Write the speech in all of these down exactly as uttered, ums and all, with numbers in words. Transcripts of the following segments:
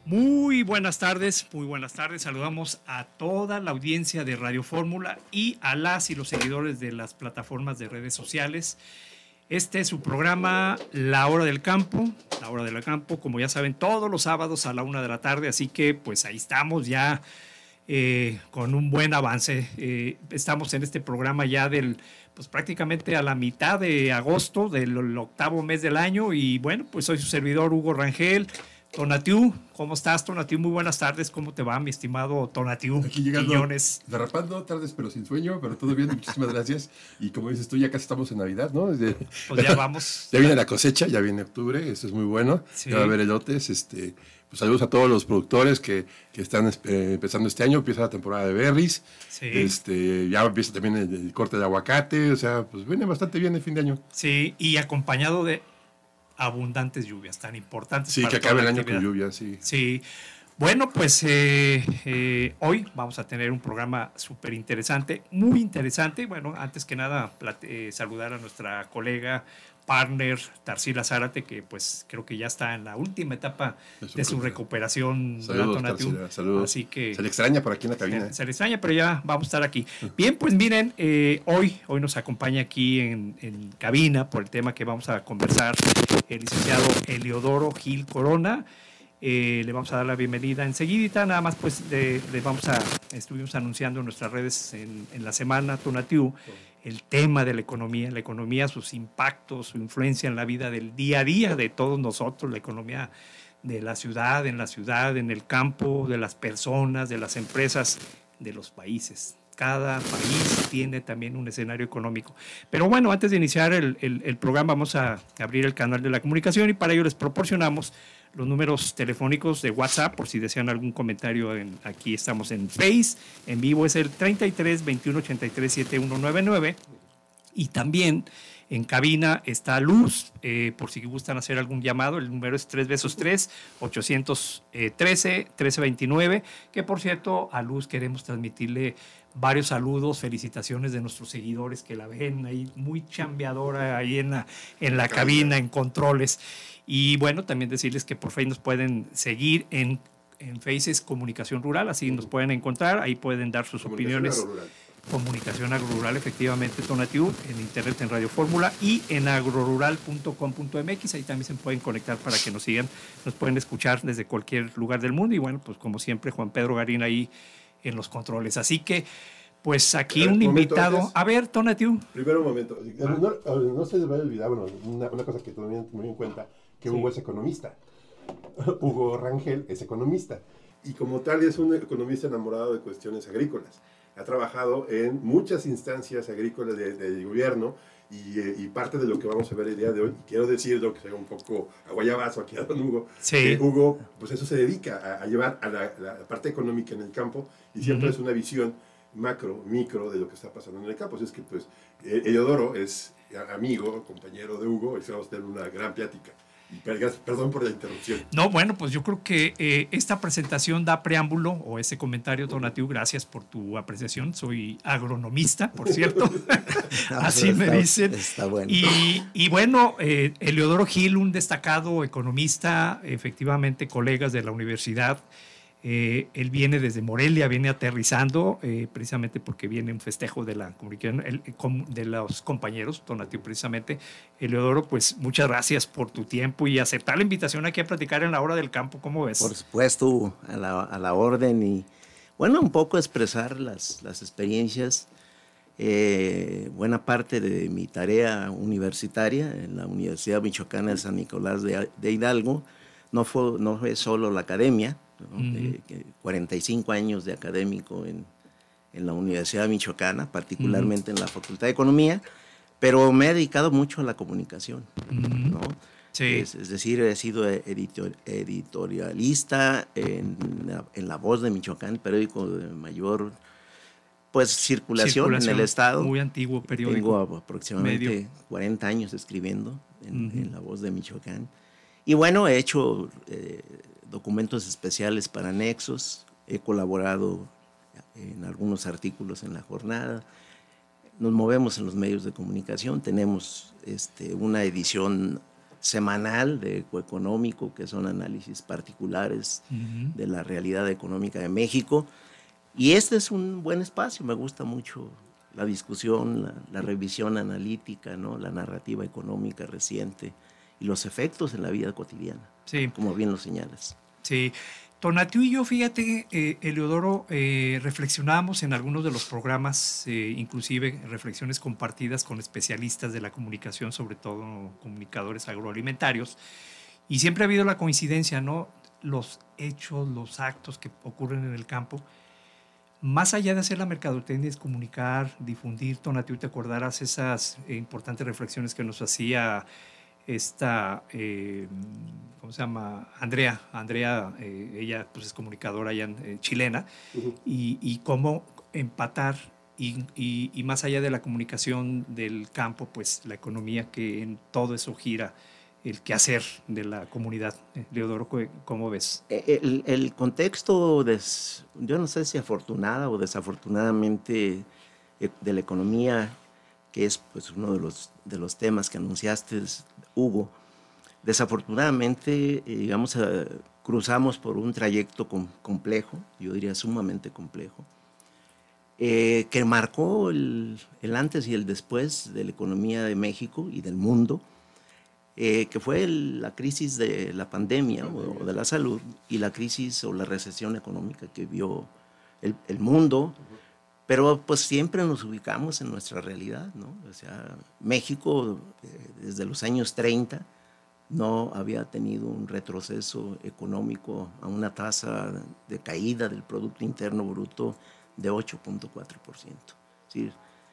Muy buenas tardes, muy buenas tardes. Saludamos a toda la audiencia de Radio Fórmula y a las y los seguidores de las plataformas de redes sociales. Este es su programa La Hora del Campo, La Hora del Campo, como ya saben, todos los sábados a la una de la tarde, así que pues ahí estamos ya eh, con un buen avance. Eh, estamos en este programa ya del, pues prácticamente a la mitad de agosto, del octavo mes del año, y bueno, pues soy su servidor Hugo Rangel. Tonatiu, ¿cómo estás, Tonatiu? Muy buenas tardes, ¿cómo te va, mi estimado Tonatiu? Aquí llegando, Quiñones. derrapando, tardes pero sin sueño, pero todo bien, muchísimas gracias. Y como dices tú, ya casi estamos en Navidad, ¿no? Desde, pues ya vamos. Ya viene la cosecha, ya viene octubre, eso es muy bueno. Sí. Ya va a haber elotes, este, pues saludos a todos los productores que, que están eh, empezando este año, empieza la temporada de berries, sí. este, ya empieza también el, el corte de aguacate, o sea, pues viene bastante bien el fin de año. Sí, y acompañado de abundantes lluvias tan importantes. Sí, para que acabe el año con lluvia, sí. Sí. Bueno, pues eh, eh, hoy vamos a tener un programa súper interesante, muy interesante. Bueno, antes que nada, eh, saludar a nuestra colega, partner, Tarsila Zárate, que pues creo que ya está en la última etapa de su, de su recuperación. Saludos, Tarsila, saludos. Así que se le extraña por aquí en la cabina. Se, se le extraña, pero ya vamos a estar aquí. Bien, pues miren, eh, hoy, hoy nos acompaña aquí en, en cabina por el tema que vamos a conversar el licenciado Eliodoro Gil Corona. Eh, le vamos a dar la bienvenida enseguida, nada más pues le, le vamos a, estuvimos anunciando en nuestras redes en, en la semana, Tonatiu, el tema de la economía, la economía, sus impactos, su influencia en la vida del día a día de todos nosotros, la economía de la ciudad, en la ciudad, en el campo, de las personas, de las empresas, de los países. Cada país tiene también un escenario económico. Pero bueno, antes de iniciar el, el, el programa vamos a abrir el canal de la comunicación y para ello les proporcionamos los números telefónicos de WhatsApp por si desean algún comentario. En, aquí estamos en Face, en vivo es el treinta y tres, veintiuno, ochenta y tres, setenta y uno noventa y nueve y también en cabina está Luz, eh, por si gustan hacer algún llamado, el número es tres veces tres, ochocientos trece, trece veintinueve, que por cierto a Luz queremos transmitirle varios saludos, felicitaciones de nuestros seguidores que la ven ahí muy chambeadora ahí en la, en la cabina, en controles. Y bueno, también decirles que por Facebook nos pueden seguir en, en Faces Comunicación Rural, así nos pueden encontrar, ahí pueden dar sus opiniones. Rural. Comunicación Agrorural, efectivamente, Tonatiu, en internet, en Radio Fórmula y en agrorural punto com punto m x, ahí también se pueden conectar para que nos sigan, nos pueden escuchar desde cualquier lugar del mundo y bueno, pues como siempre, Juan Pedro Garín ahí en los controles. Así que, pues aquí ver, un invitado. Antes, a ver, Tonatiu. Primero un momento, no, no se les vaya a olvidar, bueno, una, una cosa que todavía no me di cuenta, que sí. Hugo es economista. Hugo Rangel es economista y como tal es un economista enamorado de cuestiones agrícolas. Ha trabajado en muchas instancias agrícolas del de gobierno y, y parte de lo que vamos a ver el día de hoy, y quiero decirlo, que sea un poco aguayabazo aquí a don Hugo, sí. que Hugo, pues eso se dedica a, a llevar a la, la parte económica en el campo y siempre uh-huh. es una visión macro, micro de lo que está pasando en el campo. Así es que pues Eliodoro es amigo, compañero de Hugo y vamos a tener una gran plática. Perdón por la interrupción. No, bueno, pues yo creo que eh, esta presentación da preámbulo, o ese comentario, Tonatiu, gracias por tu apreciación. Soy agronomista, por cierto. No, así me está, dicen. Está bueno. Y, y bueno, eh, Eliodoro Gil, un destacado economista, efectivamente colegas de la universidad. Eh, él viene desde Morelia, viene aterrizando eh, precisamente porque viene un festejo de la comunicación el, de los compañeros, Tonatiu, precisamente. Eliodoro, pues muchas gracias por tu tiempo y aceptar la invitación aquí a platicar en la hora del campo. ¿Cómo ves? Por supuesto, a la, a la orden y bueno, un poco expresar las, las experiencias. Eh, buena parte de mi tarea universitaria en la Universidad Michoacana de San Nicolás de, de Hidalgo no fue, no fue solo la academia, ¿no? Uh-huh. de, de cuarenta y cinco años de académico en, en la Universidad Michoacana, particularmente uh-huh. en la Facultad de Economía, pero me he dedicado mucho a la comunicación, uh-huh. ¿no? Sí. Es, es decir, he sido editor, editorialista en la, en La Voz de Michoacán, periódico de mayor pues, circulación, circulación en el estado. Muy antiguo periódico. Tengo aproximadamente medio. cuarenta años escribiendo en, uh-huh. en La Voz de Michoacán. Y bueno, he hecho eh, documentos especiales para Nexos, he colaborado en algunos artículos en La Jornada, nos movemos en los medios de comunicación, tenemos este, una edición semanal de Ecoeconómico, que son análisis particulares uh-huh. de la realidad económica de México. Y este es un buen espacio, me gusta mucho la discusión, la, la revisión analítica, ¿no? La narrativa económica reciente y los efectos en la vida cotidiana, sí. como bien lo señalas. Sí. Tonatiuh y yo, fíjate, eh, Eleodoro, eh, reflexionamos en algunos de los programas, eh, inclusive reflexiones compartidas con especialistas de la comunicación, sobre todo comunicadores agroalimentarios, y siempre ha habido la coincidencia, ¿no? Los hechos, los actos que ocurren en el campo, más allá de hacer la mercadotecnia, es comunicar, difundir. Tonatiuh, te acordarás esas eh, importantes reflexiones que nos hacía esta, eh, ¿cómo se llama? Andrea. Andrea, eh, ella pues es comunicadora ya eh, chilena, uh-huh. y, y cómo empatar y, y, y más allá de la comunicación del campo, pues la economía, que en todo eso gira el quehacer de la comunidad. Eleodoro, ¿cómo ves? El, el contexto, des, yo no sé si afortunada o desafortunadamente de la economía, que es pues uno de los, de los temas que anunciaste, Hugo, desafortunadamente, eh, digamos, eh, cruzamos por un trayecto com, complejo, yo diría sumamente complejo, eh, que marcó el, el antes y el después de la economía de México y del mundo, eh, que fue el, la crisis de la pandemia o, o de la salud y la crisis o la recesión económica que vio el, el mundo. Pero pues siempre nos ubicamos en nuestra realidad, ¿no? O sea, México eh, desde los años treinta no había tenido un retroceso económico a una tasa de caída del Producto Interno Bruto de ocho punto cuatro por ciento. ¿Sí?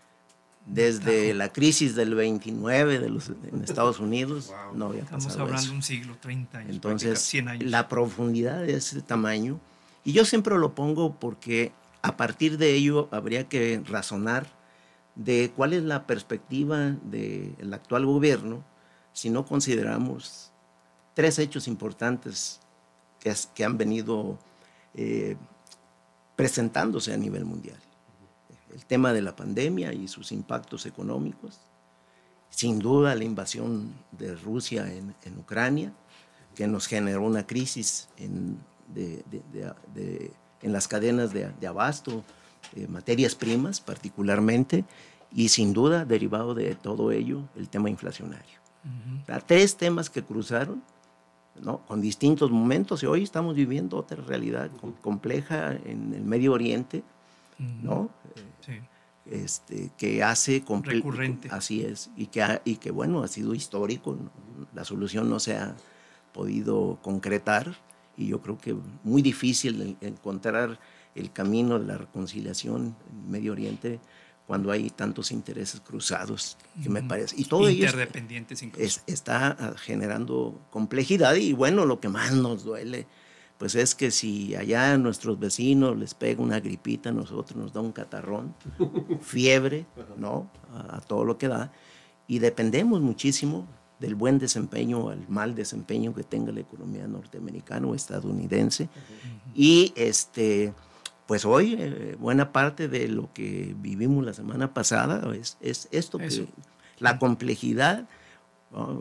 Desde la crisis del veintinueve de los, en Estados Unidos wow. no había pasado Estamos hablando eso. de un siglo, treinta años, entonces, cien años. La profundidad de ese tamaño, y yo siempre lo pongo porque a partir de ello habría que razonar de cuál es la perspectiva del actual gobierno si no consideramos tres hechos importantes que, es, que han venido eh, presentándose a nivel mundial. El tema de la pandemia y sus impactos económicos, sin duda la invasión de Rusia en, en Ucrania, que nos generó una crisis en, de, de, de, de en las cadenas de, de abasto, eh, materias primas particularmente, y sin duda, derivado de todo ello, el tema inflacionario. Uh-huh. O sea, tres temas que cruzaron, ¿no? Con distintos momentos, y hoy estamos viviendo otra realidad com compleja en el Medio Oriente, uh-huh. ¿no? Sí. Este, que hace... Recurrente. Así es, y que, ha, y que, bueno, ha sido histórico, ¿no? La solución no se ha podido concretar, y yo creo que muy difícil encontrar el camino de la reconciliación en Medio Oriente cuando hay tantos intereses cruzados, que me parece. Y todo interdependientes ello incluso. Es, está generando complejidad, y bueno, lo que más nos duele pues es que si allá a nuestros vecinos les pega una gripita, a nosotros nos da un catarrón, fiebre, ¿no? A, a todo lo que da, y dependemos muchísimo del buen desempeño o el mal desempeño que tenga la economía norteamericana o estadounidense. Uh-huh. Y este, pues hoy eh, buena parte de lo que vivimos la semana pasada es, es esto, que la complejidad. ¿no?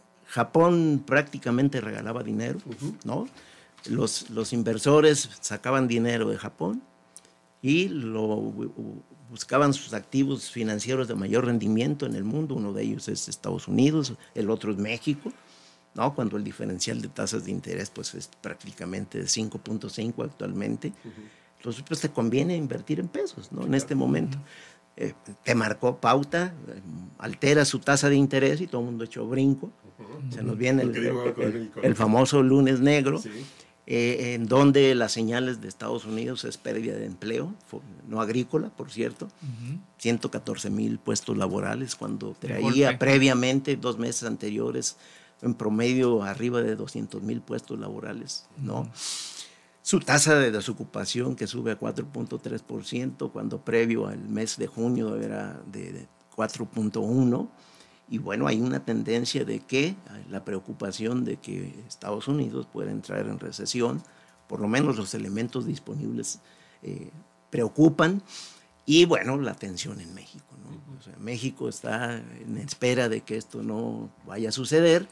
Japón prácticamente regalaba dinero, uh-huh. ¿no? Los, los inversores sacaban dinero de Japón y lo buscaban sus activos financieros de mayor rendimiento en el mundo. Uno de ellos es Estados Unidos, el otro es México, ¿no? Cuando el diferencial de tasas de interés pues, es prácticamente de cinco punto cinco actualmente. Uh-huh. Entonces pues, te conviene invertir en pesos, ¿no? En este momento. Uh-huh. eh, te marcó pauta, eh, altera su tasa de interés y todo el mundo echó brinco. Uh-huh. Se nos viene el, el, el, el famoso lunes negro. Sí. Eh, en donde las señales de Estados Unidos es pérdida de empleo, no agrícola, por cierto, uh-huh. ciento catorce mil puestos laborales, cuando traía previamente, dos meses anteriores, en promedio arriba de doscientos mil puestos laborales, ¿no? Uh-huh. Su tasa de desocupación que sube a cuatro punto tres por ciento, cuando previo al mes de junio era de, de cuatro punto uno. Y bueno, hay una tendencia de que, la preocupación de que Estados Unidos pueda entrar en recesión, por lo menos los elementos disponibles eh, preocupan, y bueno, la tensión en México, ¿no? O sea, México está en espera de que esto no vaya a suceder,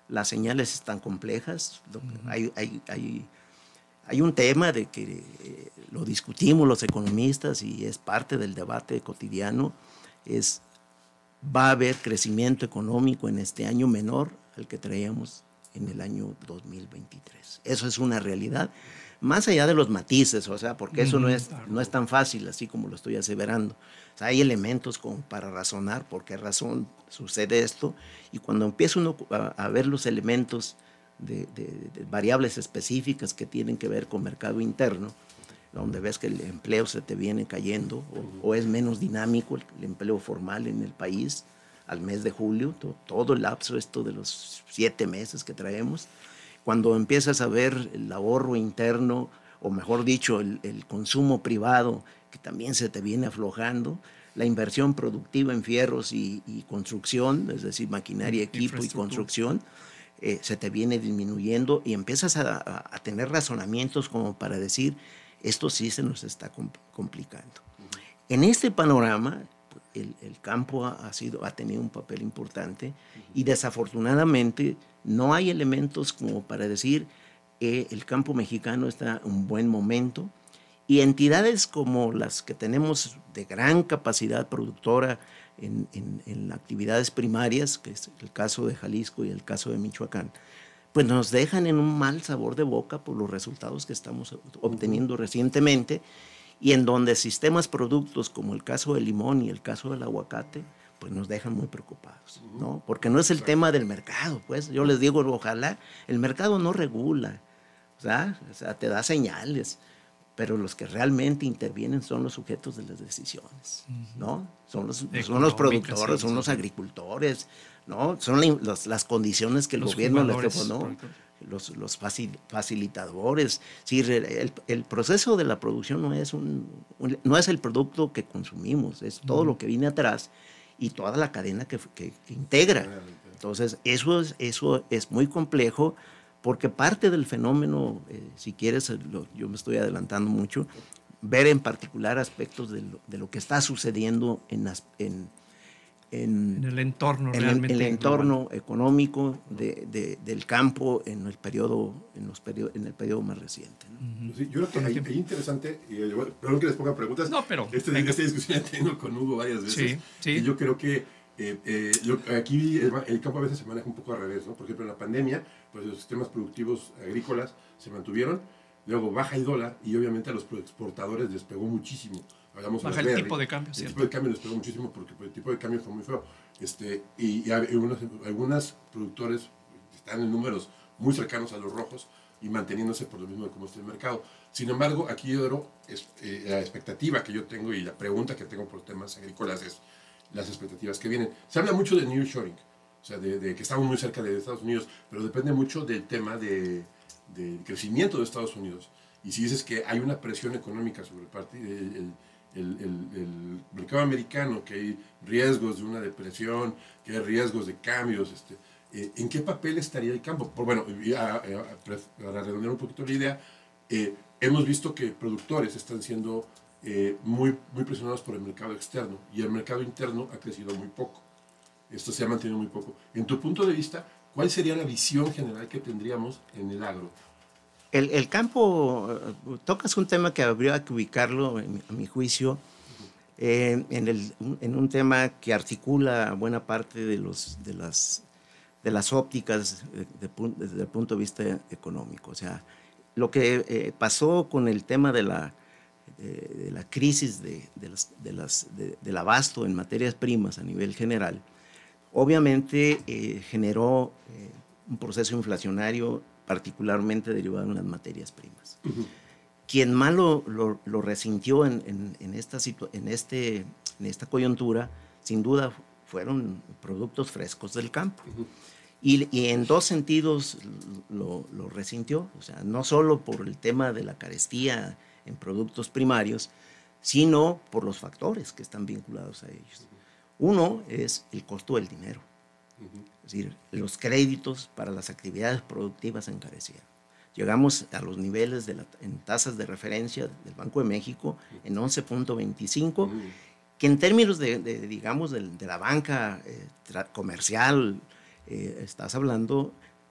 las señales están complejas, uh-huh. hay, hay, hay, hay un tema de que eh, lo discutimos los economistas y es parte del debate cotidiano, es va a haber crecimiento económico en este año menor al que traíamos en el año dos mil veintitrés. Eso es una realidad, más allá de los matices, o sea, porque eso uh-huh. no, es, no es tan fácil así como lo estoy aseverando. O sea, hay elementos como para razonar por qué razón sucede esto, y cuando empieza uno a, a ver los elementos de, de, de variables específicas que tienen que ver con mercado interno, donde ves que el empleo se te viene cayendo o, o es menos dinámico el, el empleo formal en el país al mes de julio, to, todo el lapso esto de los siete meses que traemos, cuando empiezas a ver el ahorro interno, o mejor dicho, el, el consumo privado, que también se te viene aflojando, la inversión productiva en fierros y, y construcción, es decir, maquinaria, equipo y construcción, eh, se te viene disminuyendo y empiezas a, a, a tener razonamientos como para decir, esto sí se nos está complicando. En este panorama, el, el campo ha, ha, sido, ha tenido un papel importante y desafortunadamente no hay elementos como para decir que el campo mexicano está en un buen momento, y entidades como las que tenemos de gran capacidad productora en, en, en actividades primarias, que es el caso de Jalisco y el caso de Michoacán, pues nos dejan en un mal sabor de boca por los resultados que estamos obteniendo recientemente, y en donde sistemas productos como el caso del limón y el caso del aguacate, pues nos dejan muy preocupados, ¿no? Porque no es el tema del mercado, pues yo les digo, ojalá, el mercado no regula, o sea, o sea te da señales, pero los que realmente intervienen son los sujetos de las decisiones, ¿no? Son los, son los productores, son los agricultores, ¿no? Son la, los, las condiciones que el los gobierno les propone, los, los facilitadores. Sí, el, el proceso de la producción no es, un, un, no es el producto que consumimos, es todo uh-huh. lo que viene atrás y toda la cadena que, que, que integra. Entonces, eso es, eso es muy complejo, porque parte del fenómeno, eh, si quieres, lo, yo me estoy adelantando mucho, ver en particular aspectos de lo, de lo que está sucediendo en, las, en, en, en el entorno, en realmente el, el entorno global. económico de, de, del campo en el periodo, en los periodo, en el periodo más reciente, ¿no? Uh-huh. Sí, yo creo que hay, hay interesante, y yo, perdón que les ponga preguntas, no, pero, este, esta discusión la he tenido con Hugo varias veces, sí, sí. y yo creo que Eh, eh, lo, aquí el, el campo a veces se maneja un poco al revés, ¿no? Por ejemplo, en la pandemia, pues los sistemas productivos agrícolas se mantuvieron, luego baja el dólar y obviamente a los exportadores les pegó muchísimo. Hablamos baja el Berry, tipo de cambio, el ¿cierto? tipo de cambio les pegó muchísimo porque pues, el tipo de cambio fue muy feo. Este, y, y algunos, algunos productores están en números muy cercanos a los rojos y manteniéndose por lo mismo de cómo está el mercado. Sin embargo, aquí yo creo, es, eh, la expectativa que yo tengo y la pregunta que tengo por temas agrícolas es las expectativas que vienen. Se habla mucho de nearshoring, o sea, de, de que estamos muy cerca de Estados Unidos, pero depende mucho del tema de, del crecimiento de Estados Unidos. Y si dices que hay una presión económica sobre el, part- el, el, el, el, el mercado americano, que hay riesgos de una depresión, que hay riesgos de cambios, este, eh, ¿en qué papel estaría el campo? Por, bueno, a, a, a, para redondear un poquito la idea, eh, hemos visto que productores están siendo Eh, muy, muy presionados por el mercado externo y el mercado interno ha crecido muy poco. Esto se ha mantenido muy poco. En tu punto de vista, ¿cuál sería la visión general que tendríamos en el agro? El, el campo, tocas un tema que habría que ubicarlo, en, a mi juicio, eh, en, el, en un tema que articula buena parte de, los, de, las, de las ópticas de, de, desde el punto de vista económico. O sea, lo que eh, pasó con el tema de la De, de la crisis de, de las, de las, de, del abasto en materias primas a nivel general, obviamente eh, generó eh, un proceso inflacionario particularmente derivado en las materias primas. Uh-huh. Quien más lo, lo, lo resintió en, en, en, esta situ- en, este, en esta coyuntura, sin duda, fueron productos frescos del campo. Uh-huh. Y, y en dos sentidos lo, lo resintió, o sea, no solo por el tema de la carestía en productos primarios, sino por los factores que están vinculados a ellos. Uno es el costo del dinero, uh-huh. es decir, los créditos para las actividades productivas encarecieron. Llegamos a los niveles de la, en tasas de referencia del Banco de México uh-huh. en once punto veinticinco, uh-huh. que en términos de, de digamos, de, de la banca eh, tra- comercial, eh, estás hablando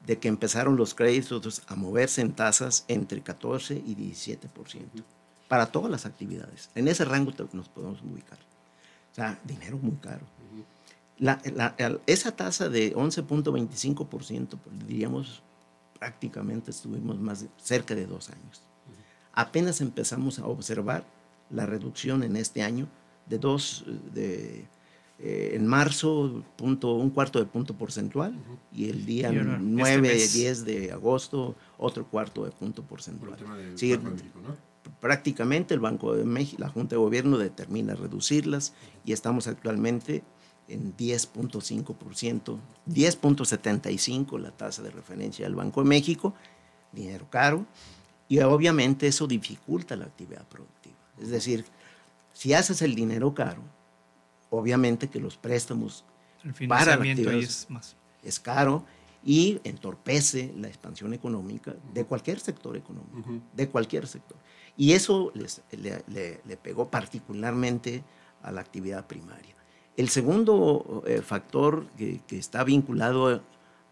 de que empezaron los créditos a moverse en tasas entre catorce y diecisiete por ciento uh-huh. para todas las actividades. En ese rango nos podemos ubicar. O sea, dinero muy caro. Uh-huh. La, la, esa tasa de once punto veinticinco por ciento, pues, diríamos, prácticamente estuvimos más cerca de dos años. Uh-huh. Apenas empezamos a observar la reducción en este año de dos, de, eh, en marzo, punto, un cuarto de punto porcentual, uh-huh. y el día y nueve, este diez de agosto, otro cuarto de punto porcentual. Por el tema del sí, Banco de México, ¿no? Prácticamente el Banco de México, la Junta de Gobierno determina reducirlas uh-huh. y estamos actualmente en diez punto cinco por ciento, diez punto setenta y cinco por ciento la tasa de referencia del Banco de México, dinero caro, y obviamente eso dificulta la actividad productiva. Es decir, si haces el dinero caro, obviamente que los préstamos el para la actividad es, más. es caro y entorpece la expansión económica de cualquier sector económico, uh-huh. de cualquier sector. Y eso les, le, le, le pegó particularmente a la actividad primaria. El segundo eh, factor que, que está vinculado a,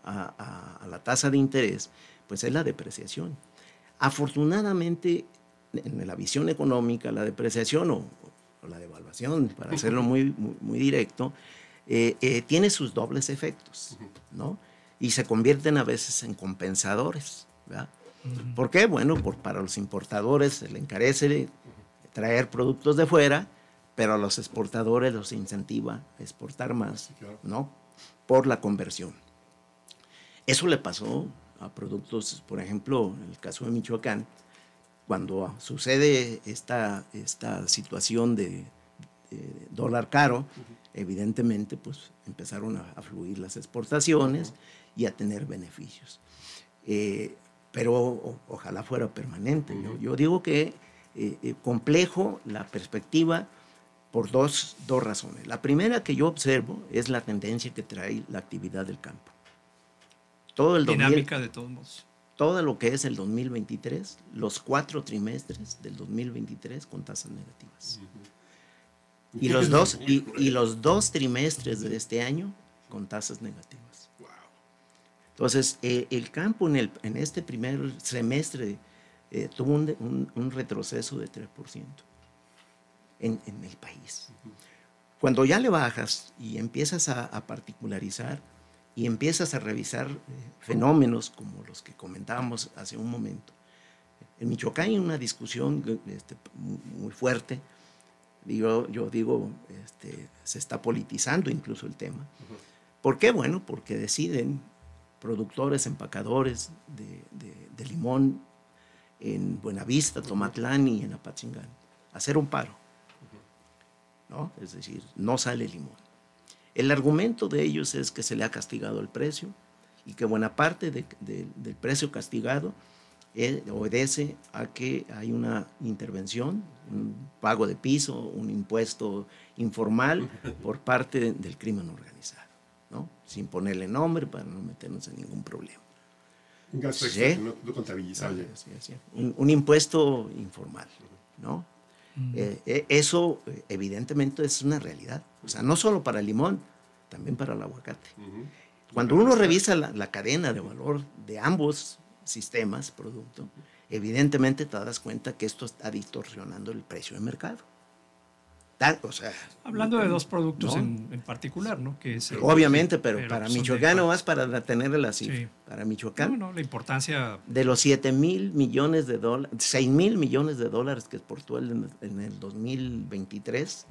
a, a la tasa de interés, pues es la depreciación. Afortunadamente, en la visión económica, la depreciación o, o la devaluación, para hacerlo muy, muy, muy directo, eh, eh, tiene sus dobles efectos, ¿no? Y se convierten a veces en compensadores, ¿verdad? Uh-huh. ¿Por qué? Bueno, por, para los importadores se le encarece traer productos de fuera, pero a los exportadores los incentiva a exportar más, sí, claro. ¿no? Por la conversión. Eso le pasó a productos, por ejemplo, en el caso de Michoacán, cuando sucede esta, esta situación de, de dólar caro, uh-huh. evidentemente pues empezaron a, a fluir las exportaciones uh-huh. y a tener beneficios. Eh, pero o, ojalá fuera permanente. Uh-huh. yo, yo digo que eh, eh, complejo la perspectiva por dos, dos razones. La primera que yo observo es la tendencia que trae la actividad del campo. Todo el Dinámica dos mil, de todos modos. Todo lo que es el dos mil veintitrés, los cuatro trimestres del dos mil veintitrés con tasas negativas. Uh-huh. Y, los dos, y, y los dos trimestres de este año con tasas negativas. Wow. Entonces, eh, el campo en, el, en este primer semestre eh, tuvo un, un, un retroceso de tres por ciento. En, en el país. Uh-huh. Cuando ya le bajas y empiezas a, a particularizar y empiezas a revisar eh, fenómenos como los que comentábamos hace un momento, en Michoacán hay una discusión este, muy fuerte, yo, yo digo, este, se está politizando incluso el tema. Uh-huh. ¿Por qué? Bueno, porque deciden productores, empacadores de, de, de limón en Buenavista, Tomatlán y en Apatzingán hacer un paro. ¿No? Es decir, no sale limón. El argumento de ellos es que se le ha castigado el precio y que buena parte de, de, del precio castigado eh, obedece a que hay una intervención, un pago de piso, un impuesto informal por parte de, del crimen organizado, ¿no? Sin ponerle nombre para no meternos en ningún problema. Un gasto extra que no, no contabilizable. Sí, sí, sí. Un, un impuesto informal, ¿no? Eh, eh, eso eh, evidentemente es una realidad, o sea, no solo para el limón, también para el aguacate. Uh-huh. Cuando uno revisa la, la cadena de valor de ambos sistemas, producto, evidentemente te das cuenta que esto está distorsionando el precio de mercado. Da, o sea, hablando de dos productos, ¿no? en, en particular, ¿no? Que es el, obviamente, pero, pero para Michoacán no más para tener la cifra. Sí. Para Michoacán. No, no, la importancia. De los siete mil millones de dólares, seis mil millones de dólares que exportó el, en el dos mil veintitrés,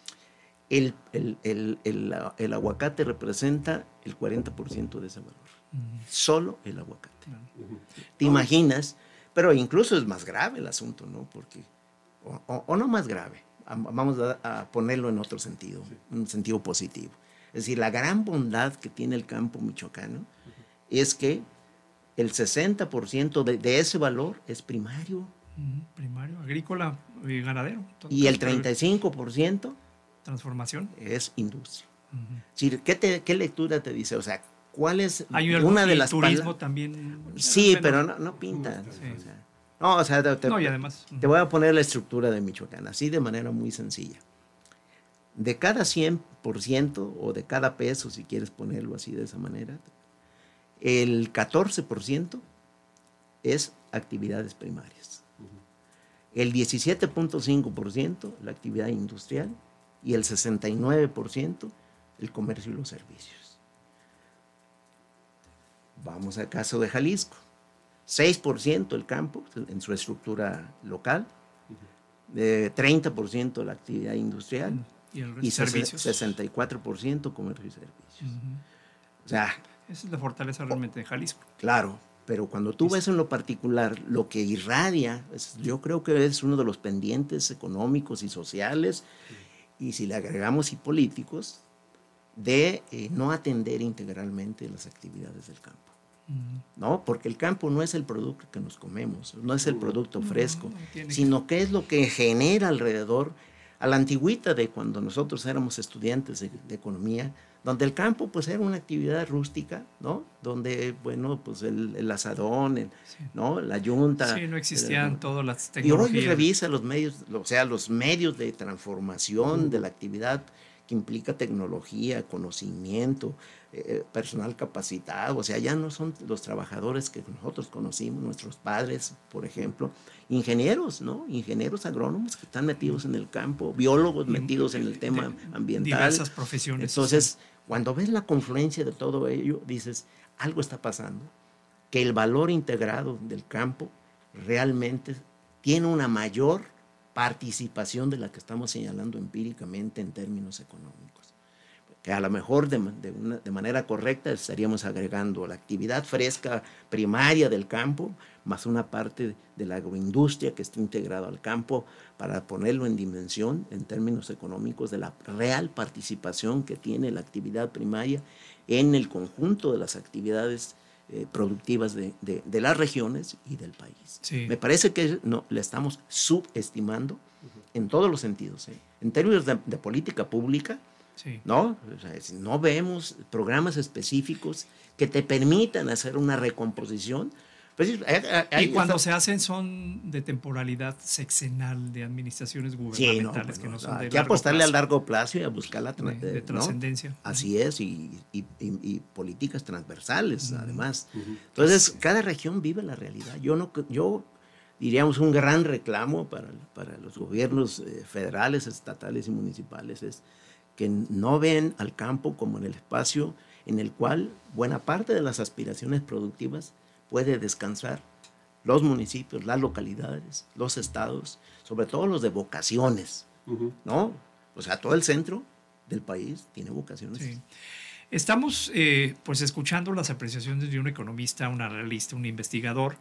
el, el, el, el, el aguacate representa el cuarenta por ciento de ese valor. Uh-huh. Solo el aguacate. Uh-huh. ¿Te imaginas? Pero incluso es más grave el asunto, ¿no? Porque, o, o, o no más grave. Vamos a, a ponerlo en otro sentido, sí. un sentido positivo. Es decir, la gran bondad que tiene el campo michoacano uh-huh. es que el sesenta por ciento de, de ese valor es primario. Uh-huh. Primario, agrícola y ganadero. Y el treinta y cinco por ciento transformación es industria. Uh-huh. Es decir, ¿qué, te, ¿qué lectura te dice? O sea, ¿cuál es Hay una de las turismo también? Sí, pero no, no pinta. Sí. O sea, No, o sea, te, no, y además, te voy a poner la estructura de Michoacán, así de manera muy sencilla. De cada cien por ciento o de cada peso, si quieres ponerlo así de esa manera, el catorce por ciento es actividades primarias, el diecisiete punto cinco por ciento la actividad industrial y el sesenta y nueve por ciento el comercio y los servicios. Vamos al caso de Jalisco, seis por ciento el campo en su estructura local, de treinta por ciento la actividad industrial y, el y servicios. sesenta y cuatro por ciento comercio y servicios. Uh-huh. O sea, esa es la fortaleza realmente de Jalisco. Claro, pero cuando tú ves en lo particular lo que irradia, es, yo creo que es uno de los pendientes económicos y sociales, uh-huh. y si le agregamos y políticos, de eh, no atender integralmente las actividades del campo. ¿No? Porque el campo no es el producto que nos comemos, no es el producto fresco, no, no sino que es lo que genera alrededor, a la antigüita de cuando nosotros éramos estudiantes de, de economía, donde el campo pues era una actividad rústica, ¿no? Donde, bueno, pues el, el asadón, el, sí. ¿no? La yunta. Sí, no existían el, todas las tecnologías. Y hoy revisa los medios, o sea, los medios de transformación uh-huh. de la actividad que implica tecnología, conocimiento, eh, personal capacitado, o sea, ya no son los trabajadores que nosotros conocimos, nuestros padres, por ejemplo, ingenieros, ¿no? Ingenieros agrónomos que están metidos en el campo, biólogos metidos en el tema ambiental. Diversas profesiones. Entonces, sí. cuando ves la confluencia de todo ello, dices, algo está pasando, que el valor integrado del campo realmente tiene una mayor participación de la que estamos señalando empíricamente en términos económicos. Que a lo mejor de, de, una, de manera correcta estaríamos agregando la actividad fresca primaria del campo, más una parte de la agroindustria que está integrada al campo para ponerlo en dimensión en términos económicos de la real participación que tiene la actividad primaria en el conjunto de las actividades Eh, productivas de, de, de las regiones y del país. Sí. Me parece que no, le estamos subestimando uh-huh. en todos los sentidos. ¿eh? En términos de, de política pública, sí. ¿no? O sea, no vemos programas específicos que te permitan hacer una recomposición. Pues, hay, hay, y cuando esta... se hacen son de temporalidad sexenal de administraciones gubernamentales, sí, no, que no son de hay que apostarle plazo. Al largo plazo y a buscar la tra- de, de trascendencia. ¿no? Así es, y, y, y, y políticas transversales, uh-huh. además. Uh-huh. Entonces, cada región vive la realidad. Yo, no, yo diríamos, un gran reclamo para, para los gobiernos eh, federales, estatales y municipales es que no ven al campo como en el espacio en el cual buena parte de las aspiraciones productivas puede descansar los municipios, las localidades, los estados, sobre todo los de vocaciones, uh-huh. ¿no? O sea, todo el centro del país tiene vocaciones. Sí. Estamos eh, pues escuchando las apreciaciones de un economista, un analista, un investigador,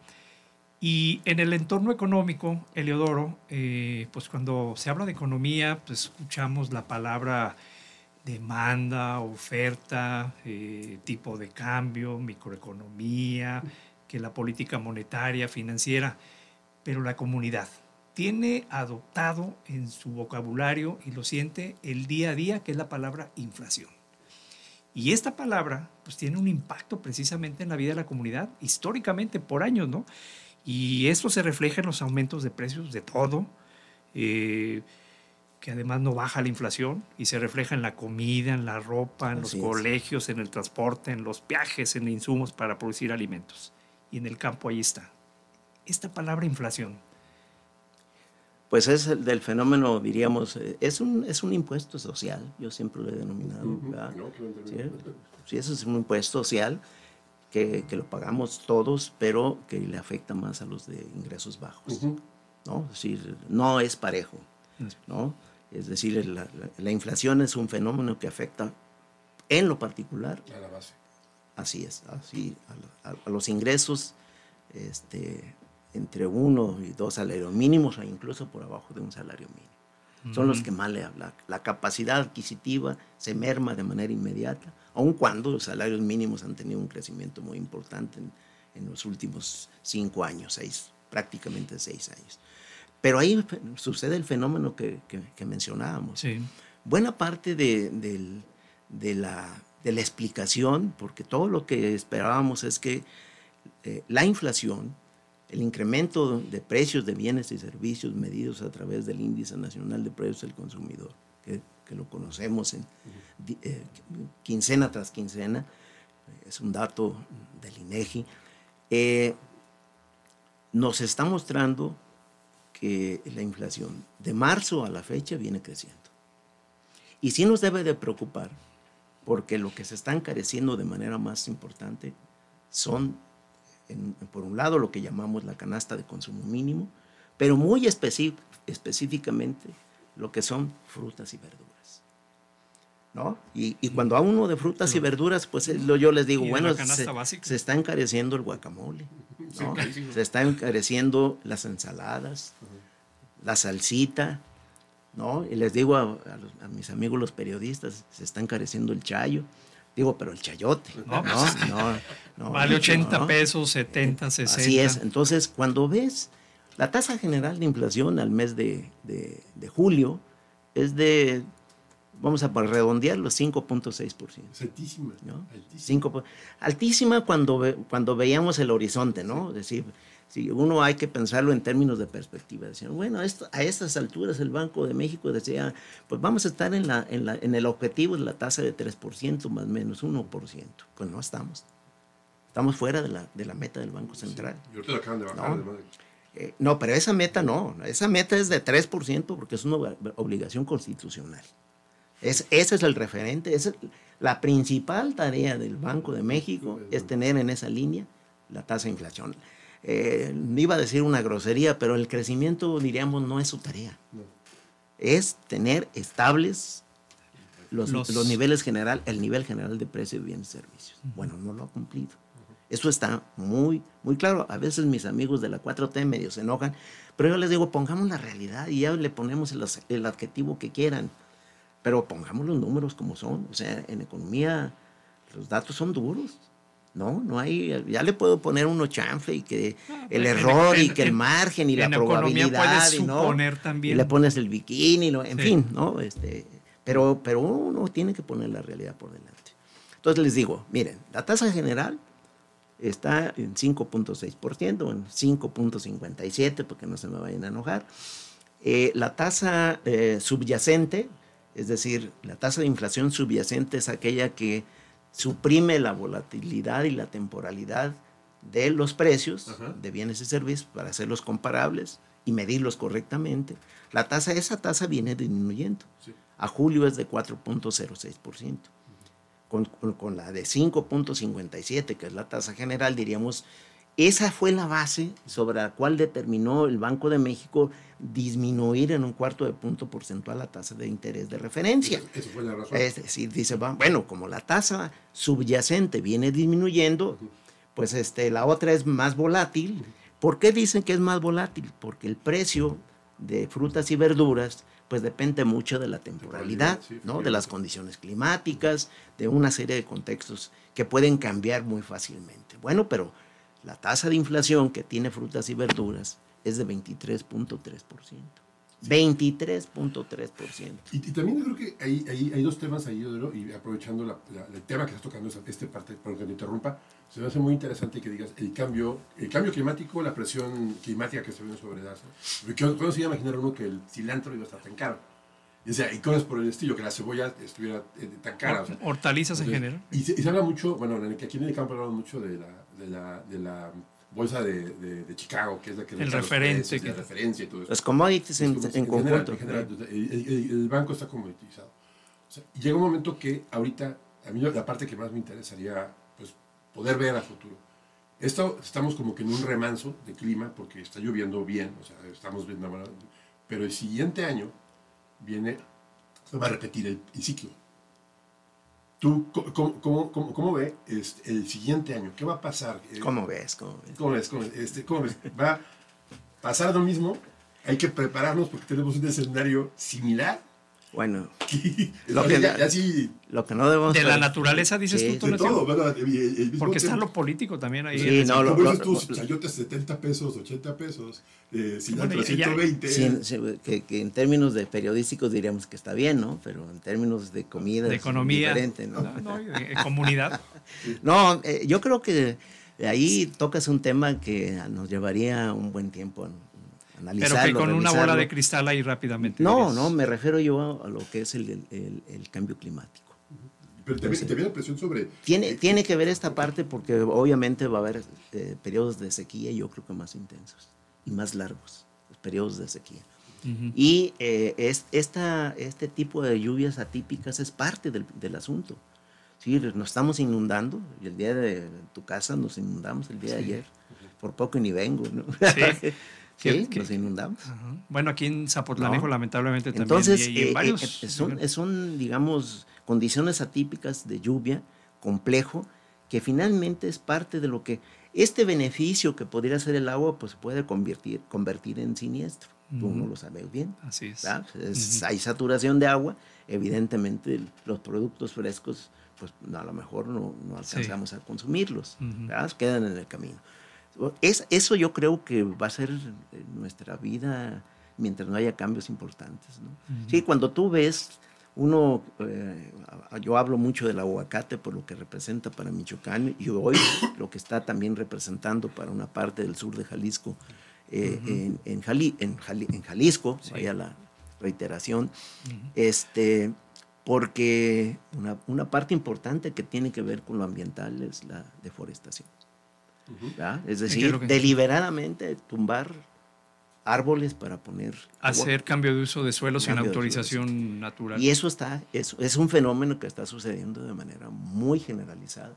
y en el entorno económico, Heliodoro, eh, pues cuando se habla de economía, pues escuchamos la palabra demanda, oferta, eh, tipo de cambio, microeconomía, que la política monetaria, financiera, pero la comunidad tiene adoptado en su vocabulario y lo siente el día a día, que es la palabra inflación. Y esta palabra pues tiene un impacto precisamente en la vida de la comunidad, históricamente por años, ¿no? Y esto se refleja en los aumentos de precios de todo, eh, que además no baja la inflación, y se refleja en la comida, en la ropa, en Así los es. colegios, en el transporte, en los viajes, en insumos para producir alimentos. Y en el campo ahí está. Esta palabra inflación. Pues es el del fenómeno, diríamos, es un, es un impuesto social, yo siempre lo he denominado. Uh-huh. No, ¿sí? sí, eso es un impuesto social que, que lo pagamos todos, pero que le afecta más a los de ingresos bajos. Uh-huh. ¿no? Es decir, no es parejo. ¿no? Es decir, la, la, la inflación es un fenómeno que afecta en lo particular a la base. Así es, así, a, a, a los ingresos este, entre uno y dos salarios mínimos o incluso por abajo de un salario mínimo. Uh-huh. Son los que más le hablan. La capacidad adquisitiva se merma de manera inmediata, aun cuando los salarios mínimos han tenido un crecimiento muy importante en, en los últimos cinco años, seis, prácticamente seis años. Pero ahí sucede el fenómeno que, que, que mencionábamos. Sí. Buena parte de, de, de la... de la explicación, porque todo lo que esperábamos es que eh, la inflación, el incremento de precios de bienes y servicios medidos a través del Índice Nacional de Precios del Consumidor, que, que lo conocemos en, uh-huh. eh, quincena tras quincena, es un dato del INEGI, eh, nos está mostrando que la inflación de marzo a la fecha viene creciendo. Y sí nos debe de preocupar, porque lo que se está encareciendo de manera más importante son, en, por un lado, lo que llamamos la canasta de consumo mínimo, pero muy especi- específicamente lo que son frutas y verduras, ¿no? Y, y cuando a uno de frutas y verduras, pues lo, yo les digo, bueno, se, se está encareciendo el guacamole, ¿no? Se está encareciendo las ensaladas, la salsita, ¿no? Y les digo a, a, los, a mis amigos los periodistas, se está encareciendo el chayo. Digo, pero el chayote, ¿no? no, no, no vale ochenta no. pesos, setenta, sesenta. Así es. Entonces, cuando ves la tasa general de inflación al mes de, de, de julio, es de, vamos a redondear, los cinco punto seis por ciento. Es altísima. ¿No? Altísima, cinco, altísima cuando, ve, cuando veíamos el horizonte, ¿no? Es decir, si uno hay que pensarlo en términos de perspectiva. Decían, bueno, esto, a estas alturas el Banco de México decía, pues vamos a estar en, la, en, la, en el objetivo de la tasa de tres por ciento más o menos uno por ciento. Pues no estamos. Estamos fuera de la, de la meta del Banco Central. Sí, y ahorita lo acaban de bajar. No, de madre. Eh, no, pero esa meta no. Esa meta es de tres por ciento porque es una obligación constitucional. Es, ese es el referente. Es la principal tarea del Banco de México es tener en esa línea la tasa de inflación. Eh, iba a decir una grosería, pero el crecimiento, diríamos, no es su tarea. No. Es tener estables los, los, los niveles general, el nivel general de precios de bienes y servicios. Uh-huh. Bueno, no lo ha cumplido. Uh-huh. Eso está muy, muy claro. A veces mis amigos de la cuatro T medio se enojan, pero yo les digo, pongamos la realidad y ya le ponemos el, el adjetivo que quieran, pero pongamos los números como son. O sea, en economía los datos son duros. No, no hay, ya le puedo poner uno chanfle y que ah, el error en, y que en, el margen y la probabilidad, y, ¿no? También. Y le pones el bikini, ¿no? En sí. fin, ¿no? Este, pero, pero uno tiene que poner la realidad por delante. Entonces les digo, miren, la tasa general está en cinco punto seis por ciento, en cinco punto cincuenta y siete por ciento, porque no se me vayan a enojar. Eh, la tasa eh, subyacente, es decir, la tasa de inflación subyacente es aquella que suprime la volatilidad y la temporalidad de los precios Ajá. de bienes y servicios para hacerlos comparables y medirlos correctamente. La tasa, esa tasa viene disminuyendo. Sí. A julio es de cuatro punto cero seis por ciento. Uh-huh. Con, con, con la de cinco punto cincuenta y siete, que es la tasa general, diríamos, esa fue la base sobre la cual determinó el Banco de México disminuir en un cuarto de punto porcentual la tasa de interés de referencia. Eso, eso fue la razón. Es decir, dice, bueno, como la tasa subyacente viene disminuyendo, uh-huh. pues este, la otra es más volátil. Uh-huh. ¿Por qué dicen que es más volátil? Porque el precio de frutas y verduras pues depende mucho de la temporalidad, sí, ¿no? De las condiciones climáticas, de una serie de contextos que pueden cambiar muy fácilmente. Bueno, pero la tasa de inflación que tiene frutas y verduras es de veintitrés punto tres por ciento. Sí. veintitrés punto tres por ciento. Y, y también yo creo que hay, hay, hay dos temas ahí, Odero, y aprovechando la, la, el tema que estás tocando, esta este parte, para que te interrumpa, se me hace muy interesante que digas el cambio, el cambio climático, la presión climática que se ve sobre la... Porque cuando se iba a imaginar uno que el cilantro iba a estar tan caro. O sea, y cosas por el estilo, que la cebolla estuviera eh, tan cara. O sea, hortalizas entonces, en general. Y se, y se habla mucho, bueno, aquí en el campo hablamos mucho de la, de la, de la bolsa de, de, de Chicago, que es la que... El referente. Que... La referencia y todo eso. Los commodities en, en, en conjunto. General, en general, el, el, el banco está commoditizado. O sea, y llega un momento que ahorita, a mí la parte que más me interesaría, pues, poder ver a futuro. Esto, estamos como que en un remanso de clima, porque está lloviendo bien, o sea, estamos viendo... Pero el siguiente año viene, se va a repetir el, el ciclo. ¿Tú cómo, cómo, cómo, cómo ves este, el siguiente año? ¿Qué va a pasar? ¿Cómo ves? ¿Cómo ves? ¿Cómo ves? ¿Cómo ves? Este, ¿cómo ves? ¿Va a pasar lo mismo? Hay que prepararnos porque tenemos un escenario similar. Bueno, lo, que, ya, ya sí, lo que no debemos... De la naturaleza, dices sí, tú, de todo, ¿verdad? El, el porque está lo político también ahí. Sí, no, lo, lo, tú, chayotes setenta pesos, ochenta pesos, eh, cilantro bueno, ciento veinte. Sí, sí, que, que en términos de periodísticos diríamos que está bien, ¿no? Pero en términos de comida de economía, es diferente, ¿no? No, no, en comunidad. No, eh, yo creo que ahí tocas un tema que nos llevaría un buen tiempo a analizarlo, pero que con revisarlo. Una bola de cristal ahí rápidamente. No, dirías. no, me refiero yo a lo que es el, el, el cambio climático. Pero también, también la presión sobre... Tiene, eh, tiene que ver esta parte porque obviamente va a haber eh, periodos de sequía, yo creo que más intensos y más largos, los periodos de sequía. Uh-huh. Y eh, es, esta, este tipo de lluvias atípicas es parte del, del asunto. Sí, nos estamos inundando, y el día de tu casa nos inundamos el día sí. de ayer, por poco y ni vengo, ¿no? Sí. Sí, ¿Qué, nos qué? inundamos. Uh-huh. Bueno, aquí en Zapotlanejo, no. lamentablemente, también. Entonces, y, y en eh, varios... eh, son, son, digamos, condiciones atípicas de lluvia, complejo, que finalmente es parte de lo que... Este beneficio que podría ser el agua, pues puede convertir, convertir en siniestro. Uh-huh. Tú no lo sabes bien. Así es. es uh-huh. Hay saturación de agua, evidentemente los productos frescos, pues a lo mejor no, no alcanzamos sí. a consumirlos, uh-huh. quedan en el camino. Es, eso yo creo que va a ser nuestra vida mientras no haya cambios importantes, ¿no? Uh-huh. Sí, cuando tú ves, uno, eh, yo hablo mucho del aguacate por lo que representa para Michoacán y hoy lo que está también representando para una parte del sur de Jalisco, eh, uh-huh. en, en, Jali, en, Jali, en Jalisco, sí. vaya la reiteración, uh-huh. este, porque una, una parte importante que tiene que ver con lo ambiental es la deforestación. ¿verdad? Es decir, que... deliberadamente tumbar árboles para poner... Hacer agua, cambio de uso de suelo sin autorización natural. Y eso está, eso es un fenómeno que está sucediendo de manera muy generalizada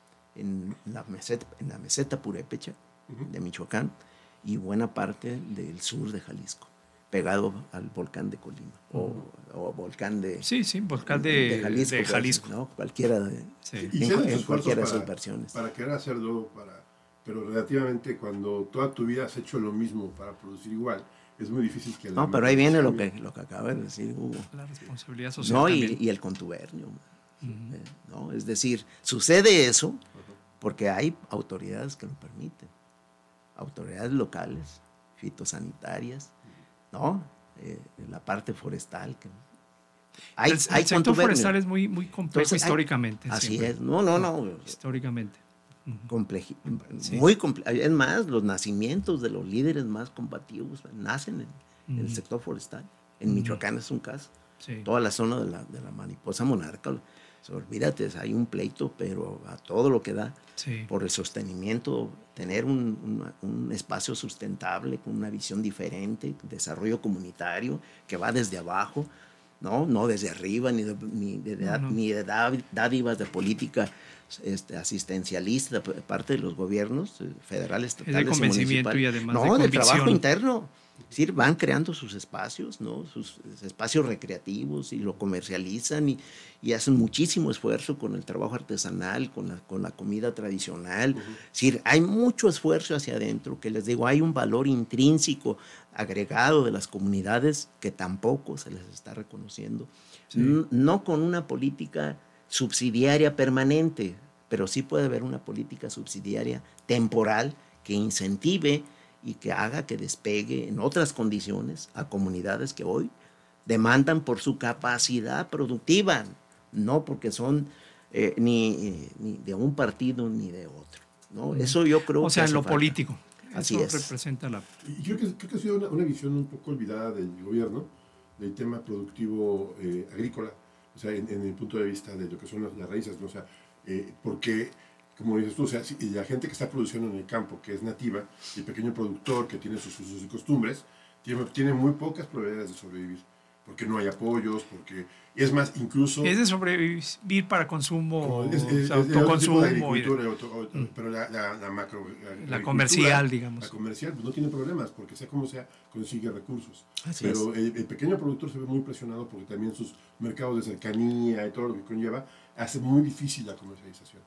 en la meseta, en la meseta purépecha uh-huh. de Michoacán y buena parte del sur de Jalisco, pegado al volcán de Colima uh-huh. o, o volcán de... Sí, sí, volcán de, de Jalisco. De Jalisco. ¿no? Cualquiera de, sí. en, en cualquiera de sus versiones. Para querer hacerlo, para... pero relativamente cuando toda tu vida has hecho lo mismo para producir igual, es muy difícil que... No, pero ahí viene lo que, lo que acaba de decir Hugo. La responsabilidad social no, y, y el contubernio. Uh-huh. eh, ¿no? Es decir, sucede eso uh-huh. porque hay autoridades que lo permiten. Autoridades locales, fitosanitarias, ¿no? Eh, la parte forestal. Que hay, el hay el sector forestal es muy, muy complejo. Entonces, históricamente. Hay, así siempre. es. No, no, no. Históricamente. Compleji, sí. muy complejo. Es más, los nacimientos de los líderes más combativos nacen en, uh-huh. en el sector forestal. En uh-huh. Michoacán es un caso. Sí. Toda la zona de la, de la mariposa monarca, o sea, olvídate, hay un pleito, pero a todo lo que da sí. por el sostenimiento, tener un, un, un espacio sustentable con una visión diferente, desarrollo comunitario que va desde abajo, no, no desde arriba, ni de, ni de, no, no. ni de dádivas de política este, asistencialista de parte de los gobiernos federales, estatales, es de convencimiento y además no, de, de trabajo interno. Es decir, van creando sus espacios, ¿no? Sus espacios recreativos y lo comercializan y, y hacen muchísimo esfuerzo con el trabajo artesanal, con la, con la comida tradicional. Uh-huh. Es decir, hay mucho esfuerzo hacia adentro, que les digo, hay un valor intrínseco agregado de las comunidades que tampoco se les está reconociendo. Sí. N- no con una política subsidiaria permanente, pero sí puede haber una política subsidiaria temporal que incentive y que haga que despegue en otras condiciones a comunidades que hoy demandan por su capacidad productiva, no porque son eh, ni, ni de un partido ni de otro, ¿no? Eso yo creo que o sea, que en lo falta. político. Así Eso es. representa la... Y creo que, creo que ha sido una, una visión un poco olvidada del gobierno del tema productivo eh, agrícola, o sea, en, en el punto de vista de lo que son las, las raíces, ¿no? O sea, eh, porque... como dices tú, o sea, y la gente que está produciendo en el campo, que es nativa, y el pequeño productor que tiene sus usos y costumbres, tiene, tiene muy pocas probabilidades de sobrevivir, porque no hay apoyos, porque es más, incluso... Es de sobrevivir para consumo, es, es, o sea, autoconsumo. De agricultura, y auto, auto, mm. Pero la, la, la macro... La, la comercial, digamos. La comercial pues no tiene problemas, porque sea como sea, consigue recursos. Así pero es. el, el pequeño productor se ve muy presionado porque también sus mercados de cercanía y todo lo que conlleva, hace muy difícil la comercialización.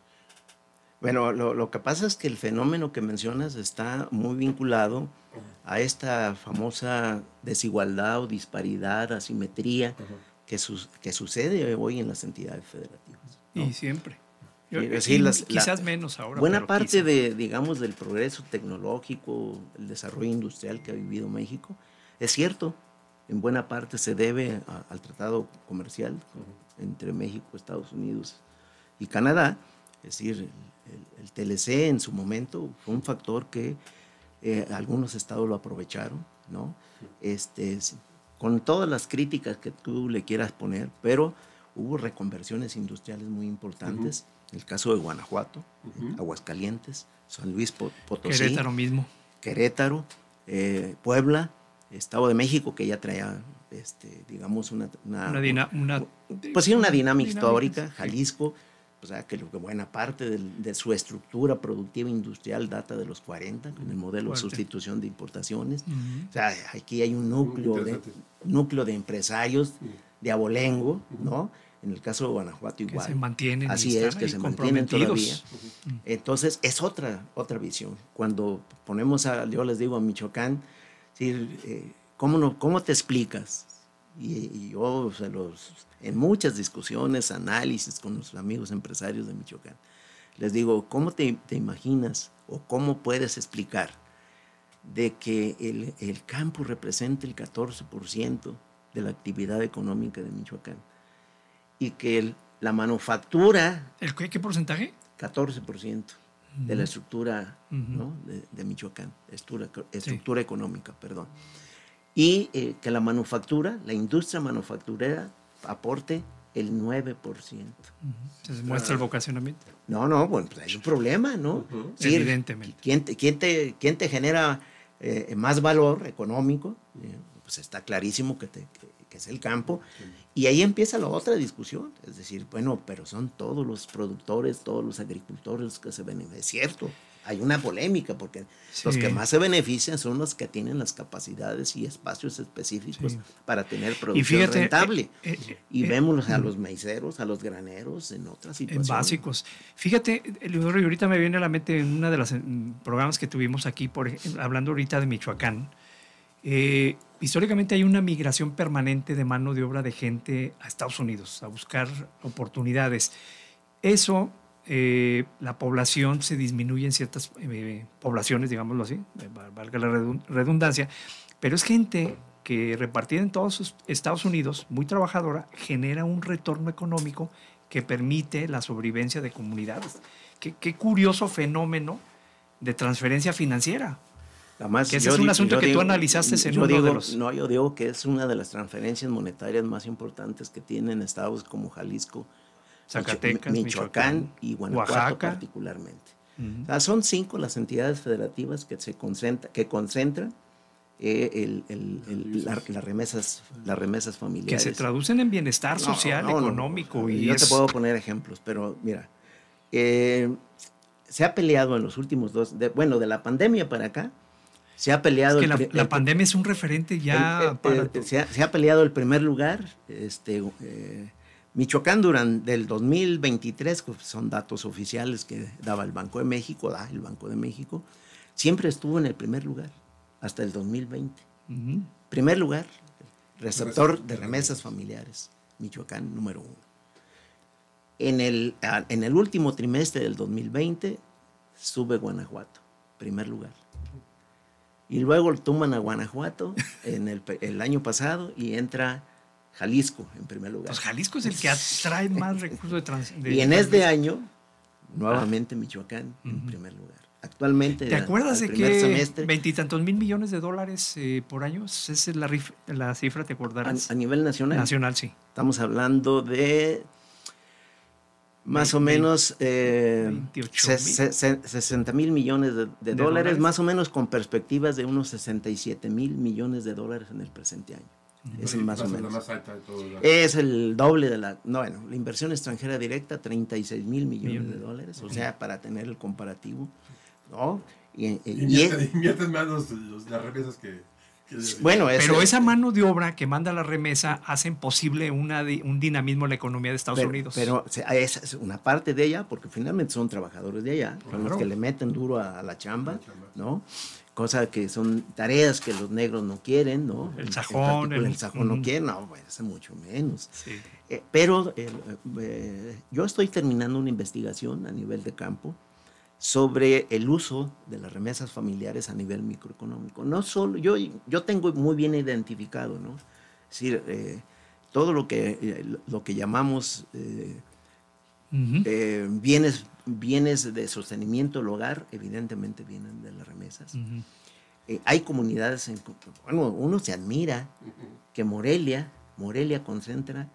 Bueno, lo, lo que pasa es que el fenómeno que mencionas está muy vinculado a esta famosa desigualdad o disparidad, asimetría uh-huh. que, su, que sucede hoy en las entidades federativas, ¿no? Y siempre. Yo, y, decir, las, quizás la, menos ahora. Buena pero parte quizás. de, digamos, del progreso tecnológico, el desarrollo industrial que ha vivido México, es cierto, en buena parte se debe a, al tratado comercial uh-huh. entre México, Estados Unidos y Canadá. Es decir, el, el, el T L C en su momento fue un factor que eh, algunos estados lo aprovecharon, ¿no? Este, con todas las críticas que tú le quieras poner, pero hubo reconversiones industriales muy importantes. Uh-huh. En el caso de Guanajuato, uh-huh. Aguascalientes, San Luis Potosí. Querétaro mismo. Querétaro, eh, Puebla, Estado de México, que ya traía, este, digamos, una... Una, una, dina, una pues sí, una dinámica histórica. Jalisco, o sea, que buena parte de, de su estructura productiva industrial data de los cuarenta, con el modelo Fuerte. de sustitución de importaciones. Uh-huh. O sea, aquí hay un núcleo, de, núcleo de empresarios de abolengo, ¿no? En el caso de Guanajuato igual. Que se mantienen. Así es, que se mantienen todavía. Uh-huh. Entonces, es otra, otra visión. Cuando ponemos, a, yo les digo a Michoacán, ¿sí? eh, ¿cómo, no, ¿cómo te explicas? Y, y yo, o sea, los, en muchas discusiones, análisis con los amigos empresarios de Michoacán, les digo, ¿cómo te, te imaginas o cómo puedes explicar de que el, el campo representa el catorce por ciento de la actividad económica de Michoacán y que el, la manufactura... ¿El qué, qué porcentaje? catorce por ciento uh-huh. de la estructura uh-huh. ¿no? de, de Michoacán, estructura, estructura sí. económica, perdón. Y eh, que la manufactura, la industria manufacturera aporte el nueve por ciento. Uh-huh. ¿Se muestra el vocacionamiento? No, no, bueno, pues hay un problema, ¿no? Uh-huh. Sí, evidentemente. ¿Quién te, quién te, quién te genera eh, más valor económico? Eh, pues está clarísimo que, te, que, que es el campo. Uh-huh. Y ahí empieza la otra discusión. Es decir, bueno, pero son todos los productores, todos los agricultores que se benefician. Es cierto. Hay una polémica porque sí. los que más se benefician son los que tienen las capacidades y espacios específicos sí. para tener producción fíjate, rentable. Eh, eh, y eh, vemos eh, a los maiceros, a los graneros en otras situaciones. En básicos. Fíjate, Eleodoro, y ahorita me viene a la mente en uno de los programas que tuvimos aquí, por, hablando ahorita de Michoacán, eh, históricamente hay una migración permanente de mano de obra de gente a Estados Unidos, a buscar oportunidades. Eso... Eh, la población se disminuye en ciertas eh, poblaciones, digámoslo así, eh, valga la redundancia, pero es gente que repartida en todos los Estados Unidos, muy trabajadora, genera un retorno económico que permite la sobrevivencia de comunidades. Qué, qué curioso fenómeno de transferencia financiera. Además, que ese es un digo, asunto que digo, tú analizaste en yo uno digo, de los... No, yo digo que es una de las transferencias monetarias más importantes que tienen estados como Jalisco, Zacatecas, Michoacán, Michoacán y Guanajuato Oaxaca. particularmente. Uh-huh. O sea, son cinco las entidades federativas que se concentra, que concentran eh, el, el, el, la, las, remesas, las remesas familiares. Que se traducen en bienestar social, no, no, económico. No, y yo es... te puedo poner ejemplos, pero mira, eh, se ha peleado en los últimos dos, de, bueno, de la pandemia para acá, se ha peleado... Es que el, la, el, la pandemia es un referente ya... El, el, para el, se, ha, se ha peleado el primer lugar, este... Eh, Michoacán durante el dos mil veintitrés, pues son datos oficiales que daba el Banco de México, da el Banco de México, siempre estuvo en el primer lugar, hasta el dos mil veinte. Uh-huh. Primer lugar, receptor de remesas familiares, Michoacán número uno. En el, en el último trimestre del dos mil veinte, sube Guanajuato, primer lugar. Y luego toman a Guanajuato en el, el año pasado y entra... Jalisco, en primer lugar. Pues Jalisco es el que atrae más recursos de transporte. Y en este año, nuevamente ah. Michoacán, uh-huh. en primer lugar. Actualmente, ¿te acuerdas de que veintitantos mil millones de dólares eh, por año? Esa es la, rif, la cifra, ¿te acordarás? A, a nivel nacional. Nacional, sí. Estamos hablando de más veinte, o menos eh, sesenta mil millones de, de, de dólares, dólares, más o menos con perspectivas de unos sesenta y siete mil millones de dólares en el presente año. Es el más o menos. Más alta de todo la... Es el doble de la... No, bueno, la inversión extranjera directa, treinta y seis mil millones Bien. de dólares, o sea, para tener el comparativo, ¿no? Y, y, invierten, y invierten más los, los, las remesas que... que bueno, es pero el, esa mano de obra que manda la remesa hacen posible una, un dinamismo en la economía de Estados pero, Unidos. Pero esa es una parte de ella, porque finalmente son trabajadores de allá, claro. son los que le meten duro a, a la chamba, la chamba. ¿no? Cosa que son tareas que los negros no quieren, ¿no? El sajón. El, el sajón no quiere, no, pues hace mucho menos. Sí. Eh, pero eh, eh, yo estoy terminando una investigación a nivel de campo sobre el uso de las remesas familiares a nivel microeconómico. No solo, yo, yo tengo muy bien identificado, ¿no? Es decir, eh, todo lo que, eh, lo que llamamos eh, uh-huh. eh, bienes bienes de sostenimiento del hogar, evidentemente vienen de las remesas. Uh-huh. Eh, hay comunidades, en, bueno, uno se admira uh-huh. que Morelia, Morelia concentra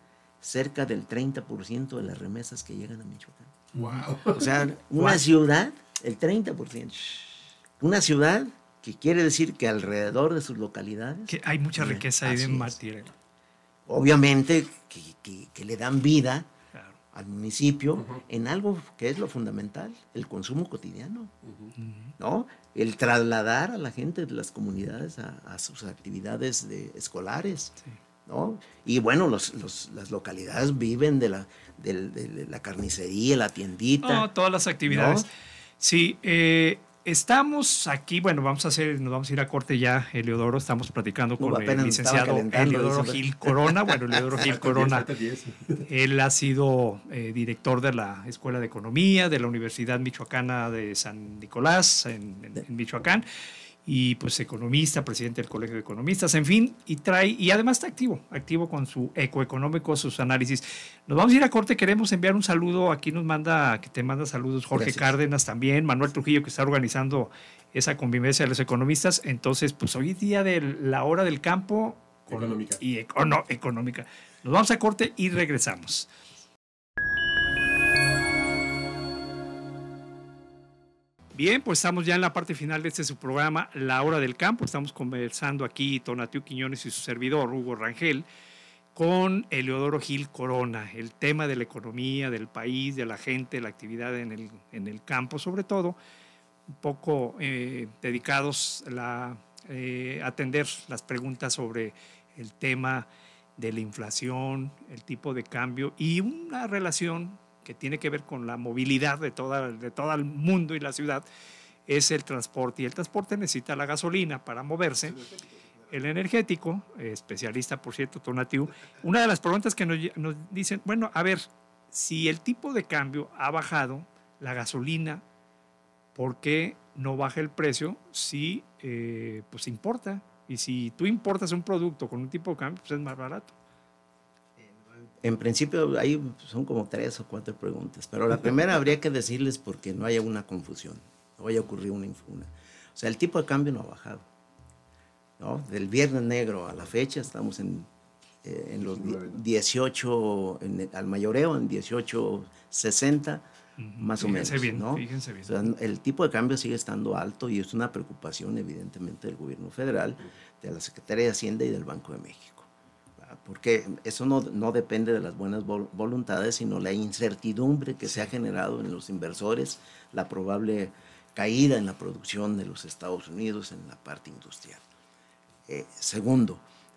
cerca del treinta por ciento de las remesas que llegan a Michoacán. Wow. O sea, una wow. ciudad, el treinta por ciento. Una ciudad que quiere decir que alrededor de sus localidades... Que hay mucha riqueza ahí de material. Obviamente que, que, que le dan vida claro. al municipio uh-huh. en algo que es lo fundamental, el consumo cotidiano, uh-huh. ¿no? El trasladar a la gente de las comunidades a, a sus actividades de, escolares, sí. ¿no? Y bueno, los, los, las localidades viven de la, de, de la carnicería, la tiendita. No, todas las actividades. ¿No? Sí, eh, estamos aquí, bueno, vamos a hacer, nos vamos a ir a corte ya, Eliodoro, estamos platicando con no, el licenciado Eliodoro Gil Corona. Bueno, Eliodoro Gil Corona, él ha sido eh, director de la Escuela de Economía de la Universidad Michoacana de San Nicolás, en, en, en Michoacán, y pues economista, presidente del Colegio de Economistas, en fin, y trae, y además está activo, activo con su ecoeconómico, sus análisis. Nos vamos a ir a corte, queremos enviar un saludo, aquí nos manda, que te manda saludos Jorge Gracias. Cárdenas también, Manuel Trujillo, que está organizando esa convivencia de los economistas. Entonces, pues hoy es día de la hora del campo con, económica. Y econo, económica. Nos vamos a corte y regresamos. Bien, pues estamos ya en la parte final de este su programa, La Hora del Campo. Estamos conversando aquí, Tonatiuh Quiñones y su servidor, Hugo Rangel, con Eliodoro Gil Corona, el tema de la economía, del país, de la gente, la actividad en el, en el campo, sobre todo, un poco eh, dedicados a eh, atender las preguntas sobre el tema de la inflación, el tipo de cambio y una relación que tiene que ver con la movilidad de, toda, de todo el mundo y la ciudad, es el transporte. Y el transporte necesita la gasolina para moverse. El energético, especialista, por cierto, Tonatiuh, una de las preguntas que nos, nos dicen, bueno, a ver, si el tipo de cambio ha bajado, la gasolina, ¿por qué no baja el precio si eh, pues importa? Y si tú importas un producto con un tipo de cambio, pues es más barato. En principio ahí son como tres o cuatro preguntas, pero la primera habría que decirles porque no haya una confusión, no vaya a ocurrir una, una. O sea, el tipo de cambio no ha bajado, ¿no? Del Viernes Negro a la fecha estamos en, eh, en los dieciocho, en, al mayoreo en dieciocho sesenta, uh-huh. más fíjense o menos. Bien, ¿no? Fíjense bien. O sea, el tipo de cambio sigue estando alto y es una preocupación evidentemente del gobierno federal, de la Secretaría de Hacienda y del Banco de México. Porque eso no, no depende de las buenas voluntades, sino la incertidumbre que se ha generado en los inversores, la probable caída en la producción de los Estados Unidos en la parte industrial. Eh, segundo,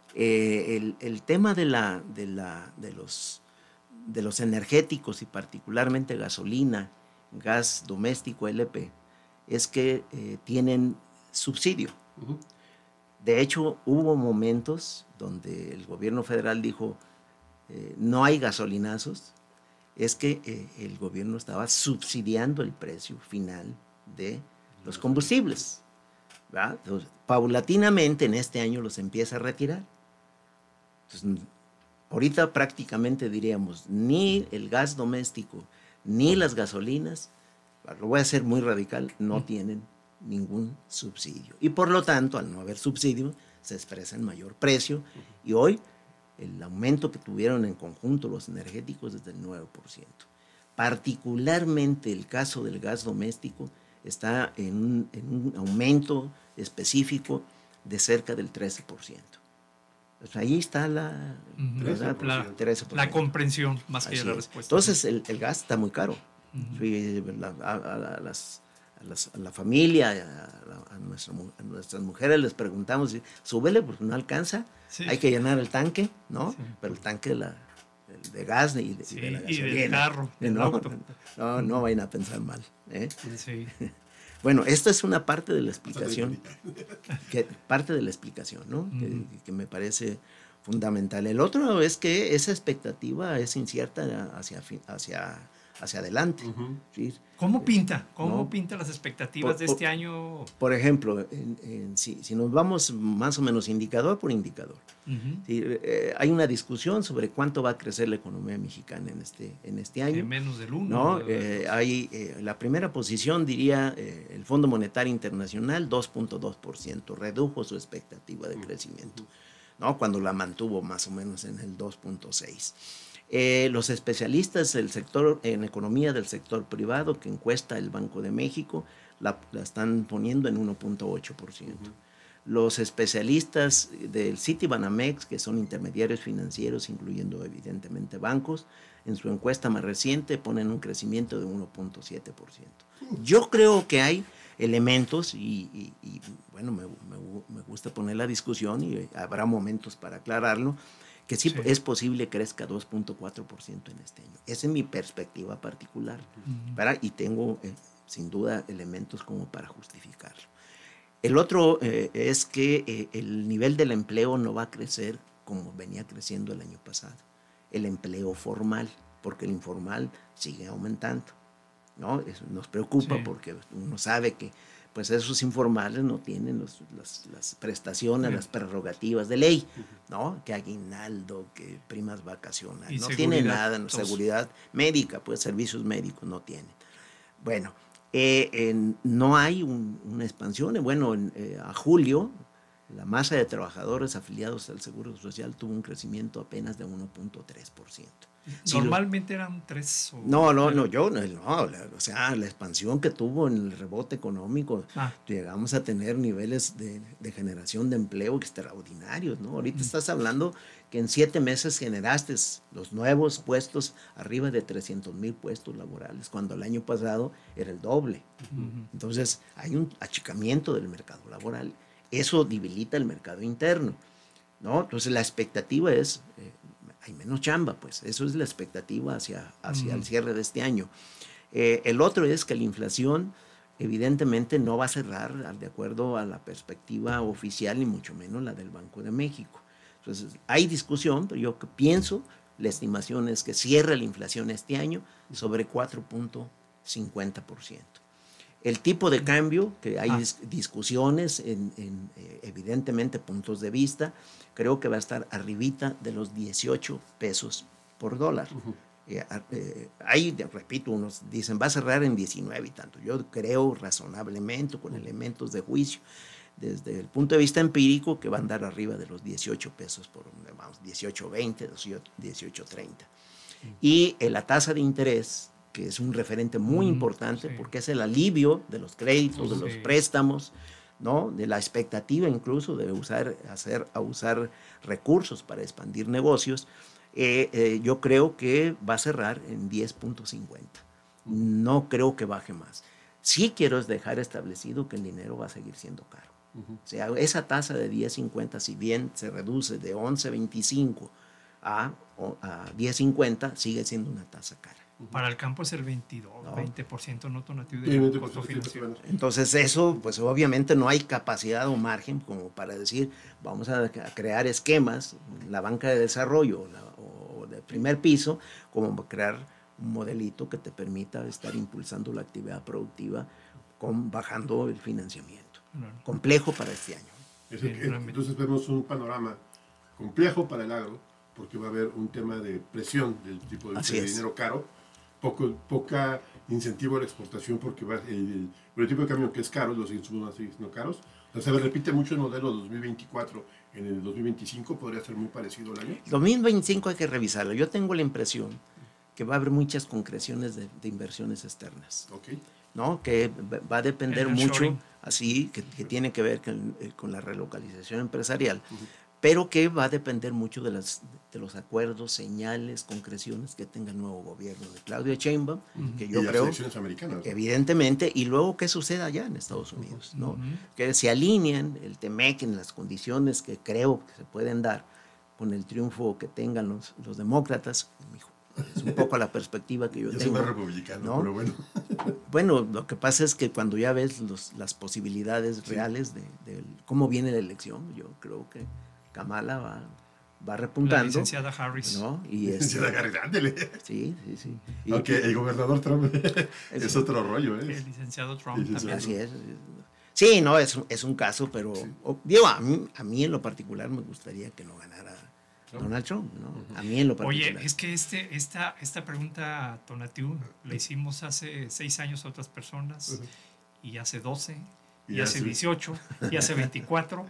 eh, el, el tema de, la, de, la, de, los, de los energéticos y particularmente gasolina, gas doméstico L P, es que eh, tienen subsidio. Uh-huh. De hecho, hubo momentos donde el gobierno federal dijo, eh, no hay gasolinazos, es que eh, el gobierno estaba subsidiando el precio final de los combustibles. ¿verdad? Entonces, paulatinamente en este año los empieza a retirar. Entonces, ahorita prácticamente diríamos, ni el gas doméstico, ni las gasolinas, lo voy a hacer muy radical, no tienen ningún subsidio. Y por lo tanto, al no haber subsidio, se expresa en mayor precio. Y hoy, el aumento que tuvieron en conjunto los energéticos es del nueve por ciento. Particularmente el caso del gas doméstico está en un, en un aumento específico de cerca del trece por ciento. Pues ahí está la, ¿verdad? La, trece por ciento. La comprensión más que la respuesta. Entonces, el, el gas está muy caro. Uh-huh. a, a, a, las, a, las, a la familia, a, a, nuestra, a nuestras mujeres les preguntamos, súbele porque no alcanza, sí. Hay que llenar el tanque, ¿no? Sí. Pero el tanque de, la, de gas y de, sí, y de la gasolina. Y del carro, del no, auto. No, no, no vayan a pensar mal. ¿eh? Sí. Bueno, esta es una parte de la explicación, que, parte de la explicación, ¿no? Uh-huh. que, que me parece fundamental. El otro es que esa expectativa es incierta hacia, hacia, hacia adelante. Uh-huh. ¿sí? ¿Cómo pinta? ¿Cómo ¿no? pinta las expectativas por, de este por, año? Por ejemplo, en, en, si, si nos vamos más o menos indicador por indicador, uh-huh. ¿sí? eh, hay una discusión sobre cuánto va a crecer la economía mexicana en este, en este año. En menos del uno. ¿no? Eh, hay, eh, la primera posición, diría, eh, el Fondo Monetario Internacional, dos punto dos por ciento, redujo su expectativa de crecimiento, uh-huh. ¿no? Cuando la mantuvo más o menos en el dos punto seis por ciento. Eh, los especialistas del sector, en economía del sector privado, que encuesta el Banco de México, la, la están poniendo en uno punto ocho por ciento. Uh-huh. Los especialistas del Citibanamex, que son intermediarios financieros, incluyendo evidentemente bancos, en su encuesta más reciente ponen un crecimiento de uno punto siete por ciento. Yo creo que hay elementos y, y, y bueno, me, me, me gusta poner la discusión y habrá momentos para aclararlo, que sí, sí. es posible que crezca dos punto cuatro por ciento en este año. Esa es mi perspectiva particular, uh-huh. para, y tengo eh, sin duda elementos como para justificarlo. El otro eh, es que eh, el nivel del empleo no va a crecer como venía creciendo el año pasado. El empleo formal, porque el informal sigue aumentando, ¿no? Eso nos preocupa, sí. porque uno sabe que pues esos informales no tienen los, las, las prestaciones, sí. las prerrogativas de ley, ¿no? Que aguinaldo, que primas vacacionales, no tiene nada, no, seguridad médica, pues servicios médicos no tienen. Bueno, eh, en, no hay un, una expansión. Bueno, en, eh, a julio la masa de trabajadores afiliados al Seguro Social tuvo un crecimiento apenas de uno punto tres por ciento. Normalmente si lo, eran tres. O no, no, no, yo no, no la, o sea, la expansión que tuvo en el rebote económico, ah. llegamos a tener niveles de, de generación de empleo extraordinarios, ¿no? Ahorita mm. estás hablando que en siete meses generaste los nuevos puestos arriba de trescientos mil puestos laborales, cuando el año pasado era el doble. Mm-hmm. Entonces, hay un achicamiento del mercado laboral. Eso debilita el mercado interno, ¿no? Entonces, la expectativa es... Eh, hay menos chamba, pues eso es la expectativa hacia, hacia uh-huh. el cierre de este año. Eh, el otro es que la inflación evidentemente no va a cerrar de acuerdo a la perspectiva oficial, ni mucho menos la del Banco de México. Entonces hay discusión, pero yo pienso, la estimación es que cierre la inflación este año sobre cuatro punto cincuenta por ciento. El tipo de cambio, que hay ah. dis- discusiones, en, en, eh, evidentemente puntos de vista, creo que va a estar arribita de los dieciocho pesos por dólar. Uh-huh. Eh, eh, ahí, repito, unos dicen va a cerrar en diecinueve y tanto. Yo creo razonablemente, con uh-huh. elementos de juicio, desde el punto de vista empírico, que va a andar arriba de los dieciocho pesos por, vamos, dieciocho veinte, dieciocho treinta. Uh-huh. Y eh, la tasa de interés, que es un referente muy mm, importante, sí. porque es el alivio de los créditos, de los sí. préstamos, ¿no? De la expectativa incluso de usar, hacer, a usar recursos para expandir negocios. Eh, eh, yo creo que va a cerrar en diez punto cincuenta. Mm. No creo que baje más. Sí quiero dejar establecido que el dinero va a seguir siendo caro. Uh-huh. O sea, esa tasa de diez cincuenta, si bien se reduce de once veinticinco a, a diez cincuenta, sigue siendo una tasa cara. Para el campo es el veintidós, no. veinte por ciento no donativo del costo financiero. Entonces eso, pues obviamente no hay capacidad o margen como para decir, vamos a crear esquemas, la banca de desarrollo la, o de primer piso, como crear un modelito que te permita estar impulsando la actividad productiva con, bajando el financiamiento. No, no. Complejo para este año. Es el, entonces vemos un panorama complejo para el agro, porque va a haber un tema de presión del tipo de, de dinero caro, poco, poca incentivo a la exportación porque va el, el tipo de cambio que es caro, los insumos así no caros. O sea, se repite mucho el modelo dos mil veinticuatro, en el dos mil veinticinco podría ser muy parecido al año. dos mil veinticinco hay que revisarlo. Yo tengo la impresión que va a haber muchas concreciones de, de inversiones externas. Okay. ¿No? Que va a depender mucho, así, que, que tiene que ver con, con la relocalización empresarial. Uh-huh. Pero que va a depender mucho de, las, de los acuerdos, señales, concreciones que tenga el nuevo gobierno de Claudia Sheinbaum, uh-huh. que yo y creo, las elecciones americanas, ¿no? Evidentemente, y luego qué sucede allá en Estados Unidos, ¿no? Uh-huh. Que se alinean el T M E C en las condiciones que creo que se pueden dar con el triunfo que tengan los, los demócratas. Es un poco la perspectiva que yo, yo tengo. Yo soy más republicano, ¿no? Pero bueno. Bueno, lo que pasa es que cuando ya ves los, las posibilidades sí. reales de, de cómo viene la elección, yo creo que Kamala va, va repuntando. La licenciada Harris. ¿No? Y licenciada este, Harris, ándele. Sí, sí, sí. Y Aunque que, el gobernador Trump es, es otro rollo, ¿eh? El licenciado Trump sí, también. Así es. Sí, no, es, es un caso, pero sí. o, digo, a mí, a mí en lo particular me gustaría que no ganara Donald Trump, ¿no? Uh-huh. A mí en lo particular. Oye, es que este, esta, esta pregunta, Tonatiuh, la hicimos hace seis años a otras personas, uh-huh. y hace doce, y, y hace dieciocho, y hace veinticuatro.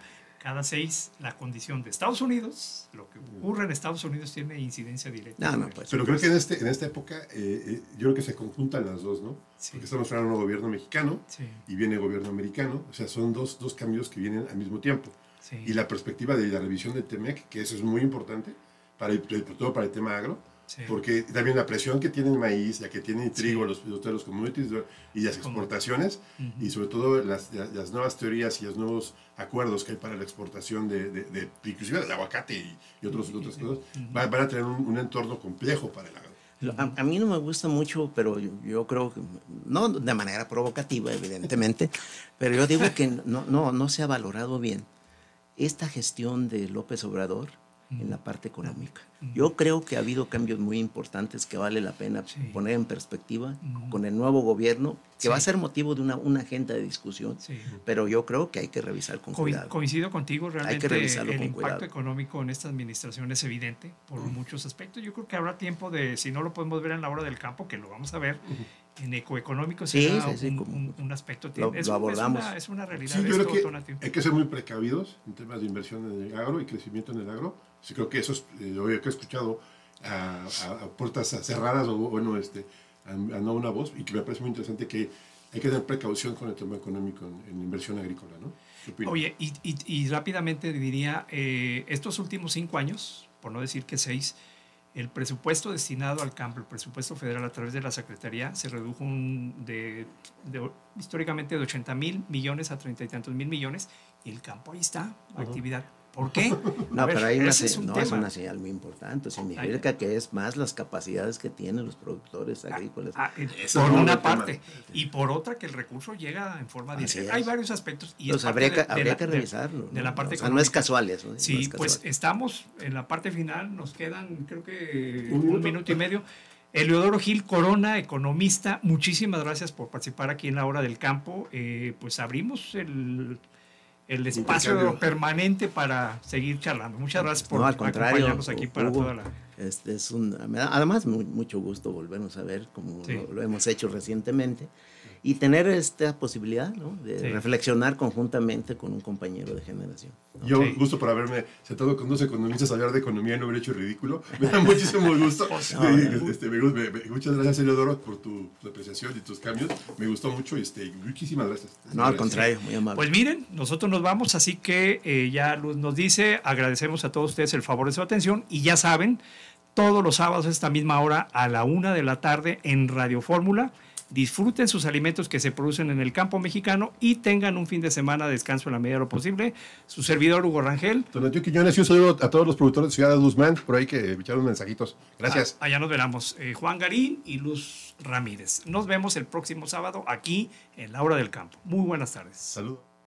cada seis, la condición de Estados Unidos, lo que ocurre en Estados Unidos tiene incidencia directa. No, no, pues, Pero creo que en, este, en esta época, eh, eh, yo creo que se conjuntan las dos, ¿no? Sí. Porque estamos hablando de un gobierno mexicano Sí. y viene gobierno americano, o sea, son dos, dos cambios que vienen al mismo tiempo. Sí. Y la perspectiva de la revisión del TEMEC, que eso es muy importante, para el, sobre todo para el tema agro, Sí. porque también la presión que tiene el maíz, la que tiene el trigo, Sí. los, los, los commodities y las exportaciones, Uh-huh. y sobre todo las, las, las nuevas teorías y los nuevos acuerdos que hay para la exportación de, de, de inclusive del aguacate y, y otros, otras cosas, Uh-huh. van, van a tener un, un entorno complejo para el agro. A, a mí no me gusta mucho, pero yo, yo creo que, no de manera provocativa, evidentemente, pero yo digo que no, no, no se ha valorado bien esta gestión de López Obrador en la parte económica. Yo creo que ha habido cambios muy importantes que vale la pena Sí. poner en perspectiva Ujú. con el nuevo gobierno, que Sí. va a ser motivo de una, una agenda de discusión, Sí. pero yo creo que hay que revisar con Co- cuidado. Coincido contigo, realmente revisarlo el con impacto cuidado. económico en esta administración es evidente por muchos aspectos. Yo creo que habrá tiempo de, si no lo podemos ver en la hora del campo, que lo vamos a ver, en ecoeconómico Sí, será sí, sí, un, como un- un aspecto. lo- es, lo un- abordamos. Es una, es una realidad. Sí, yo esto, creo que Tonatiuh. hay que ser muy precavidos en temas de inversión en el agro y crecimiento en el agro. Sí, creo que eso es eh, lo que he escuchado a, a, a puertas cerradas, o bueno, este, a, a no una voz, y que me parece muy interesante que hay que tener precaución con el tema económico en, en inversión agrícola, ¿no? ¿Qué opinas? Oye, y, y- y rápidamente diría, eh, estos últimos cinco años, por no decir que seis, el presupuesto destinado al campo, el presupuesto federal a través de la Secretaría, se redujo un de, de- históricamente de ochenta mil millones a treinta y tantos mil millones, y el campo ahí está, Ajá. actividad. ¿Por qué? A No, ver, pero hay una, ese se- es un no, es tema. una señal muy importante. Significa que es más las capacidades que tienen los productores agrícolas. Ah, eh, Eso por es una otro tema. parte. Y por otra, que el recurso llega en forma Así directa. es. Hay varios aspectos. Y Pues es parte habría que, de- de habría la- que de- revisarlo. de la parte O sea, no es económica. casual eso. ¿eh? Sí, No es pues casual. estamos en la parte final, nos quedan creo que ¿Un un minuto? minuto, y medio. Eleodoro Gil Corona, economista, muchísimas gracias por participar aquí en la Hora del Campo. Eh, pues abrimos el, el espacio Intercambio. permanente para seguir charlando. Muchas gracias por No, al contrario, acompañarnos aquí para Hugo, toda la... Este es un, me da- además, mu- mucho gusto volvernos a ver, como Sí. lo, lo hemos hecho recientemente, y tener esta posibilidad, ¿no?, de Sí. reflexionar conjuntamente con un compañero de generación. Yo, Sí. gusto por haberme sentado con dos economistas a hablar de economía y no hubiera hecho ridículo. Me da muchísimo gusto. Pues, Sí, no, este, me gusta- me- me- muchas gracias, Eleodoro, por tu, tu apreciación y tus cambios. Me gustó mucho. Este, muchísimas gracias. No, al Gracias. contrario, muy amable. Pues miren, nosotros nos vamos, así que eh, ya Luz nos dice, agradecemos a todos ustedes el favor de su atención y ya saben, todos los sábados a esta misma hora a la una de la tarde en Radio Fórmula. Disfruten sus alimentos que se producen en el campo mexicano y tengan un fin de semana de descanso en la medida de lo posible. Su servidor Hugo Rangel. Tonatiuh Quiñones, y un saludo a todos los productores de Ciudad de Guzmán, por ahí que me echaron mensajitos. Gracias. Ah, allá nos veremos. eh, Juan Garín y Luz Ramírez. Nos vemos el próximo sábado aquí en La Hora del Campo. Muy buenas tardes. Saludos.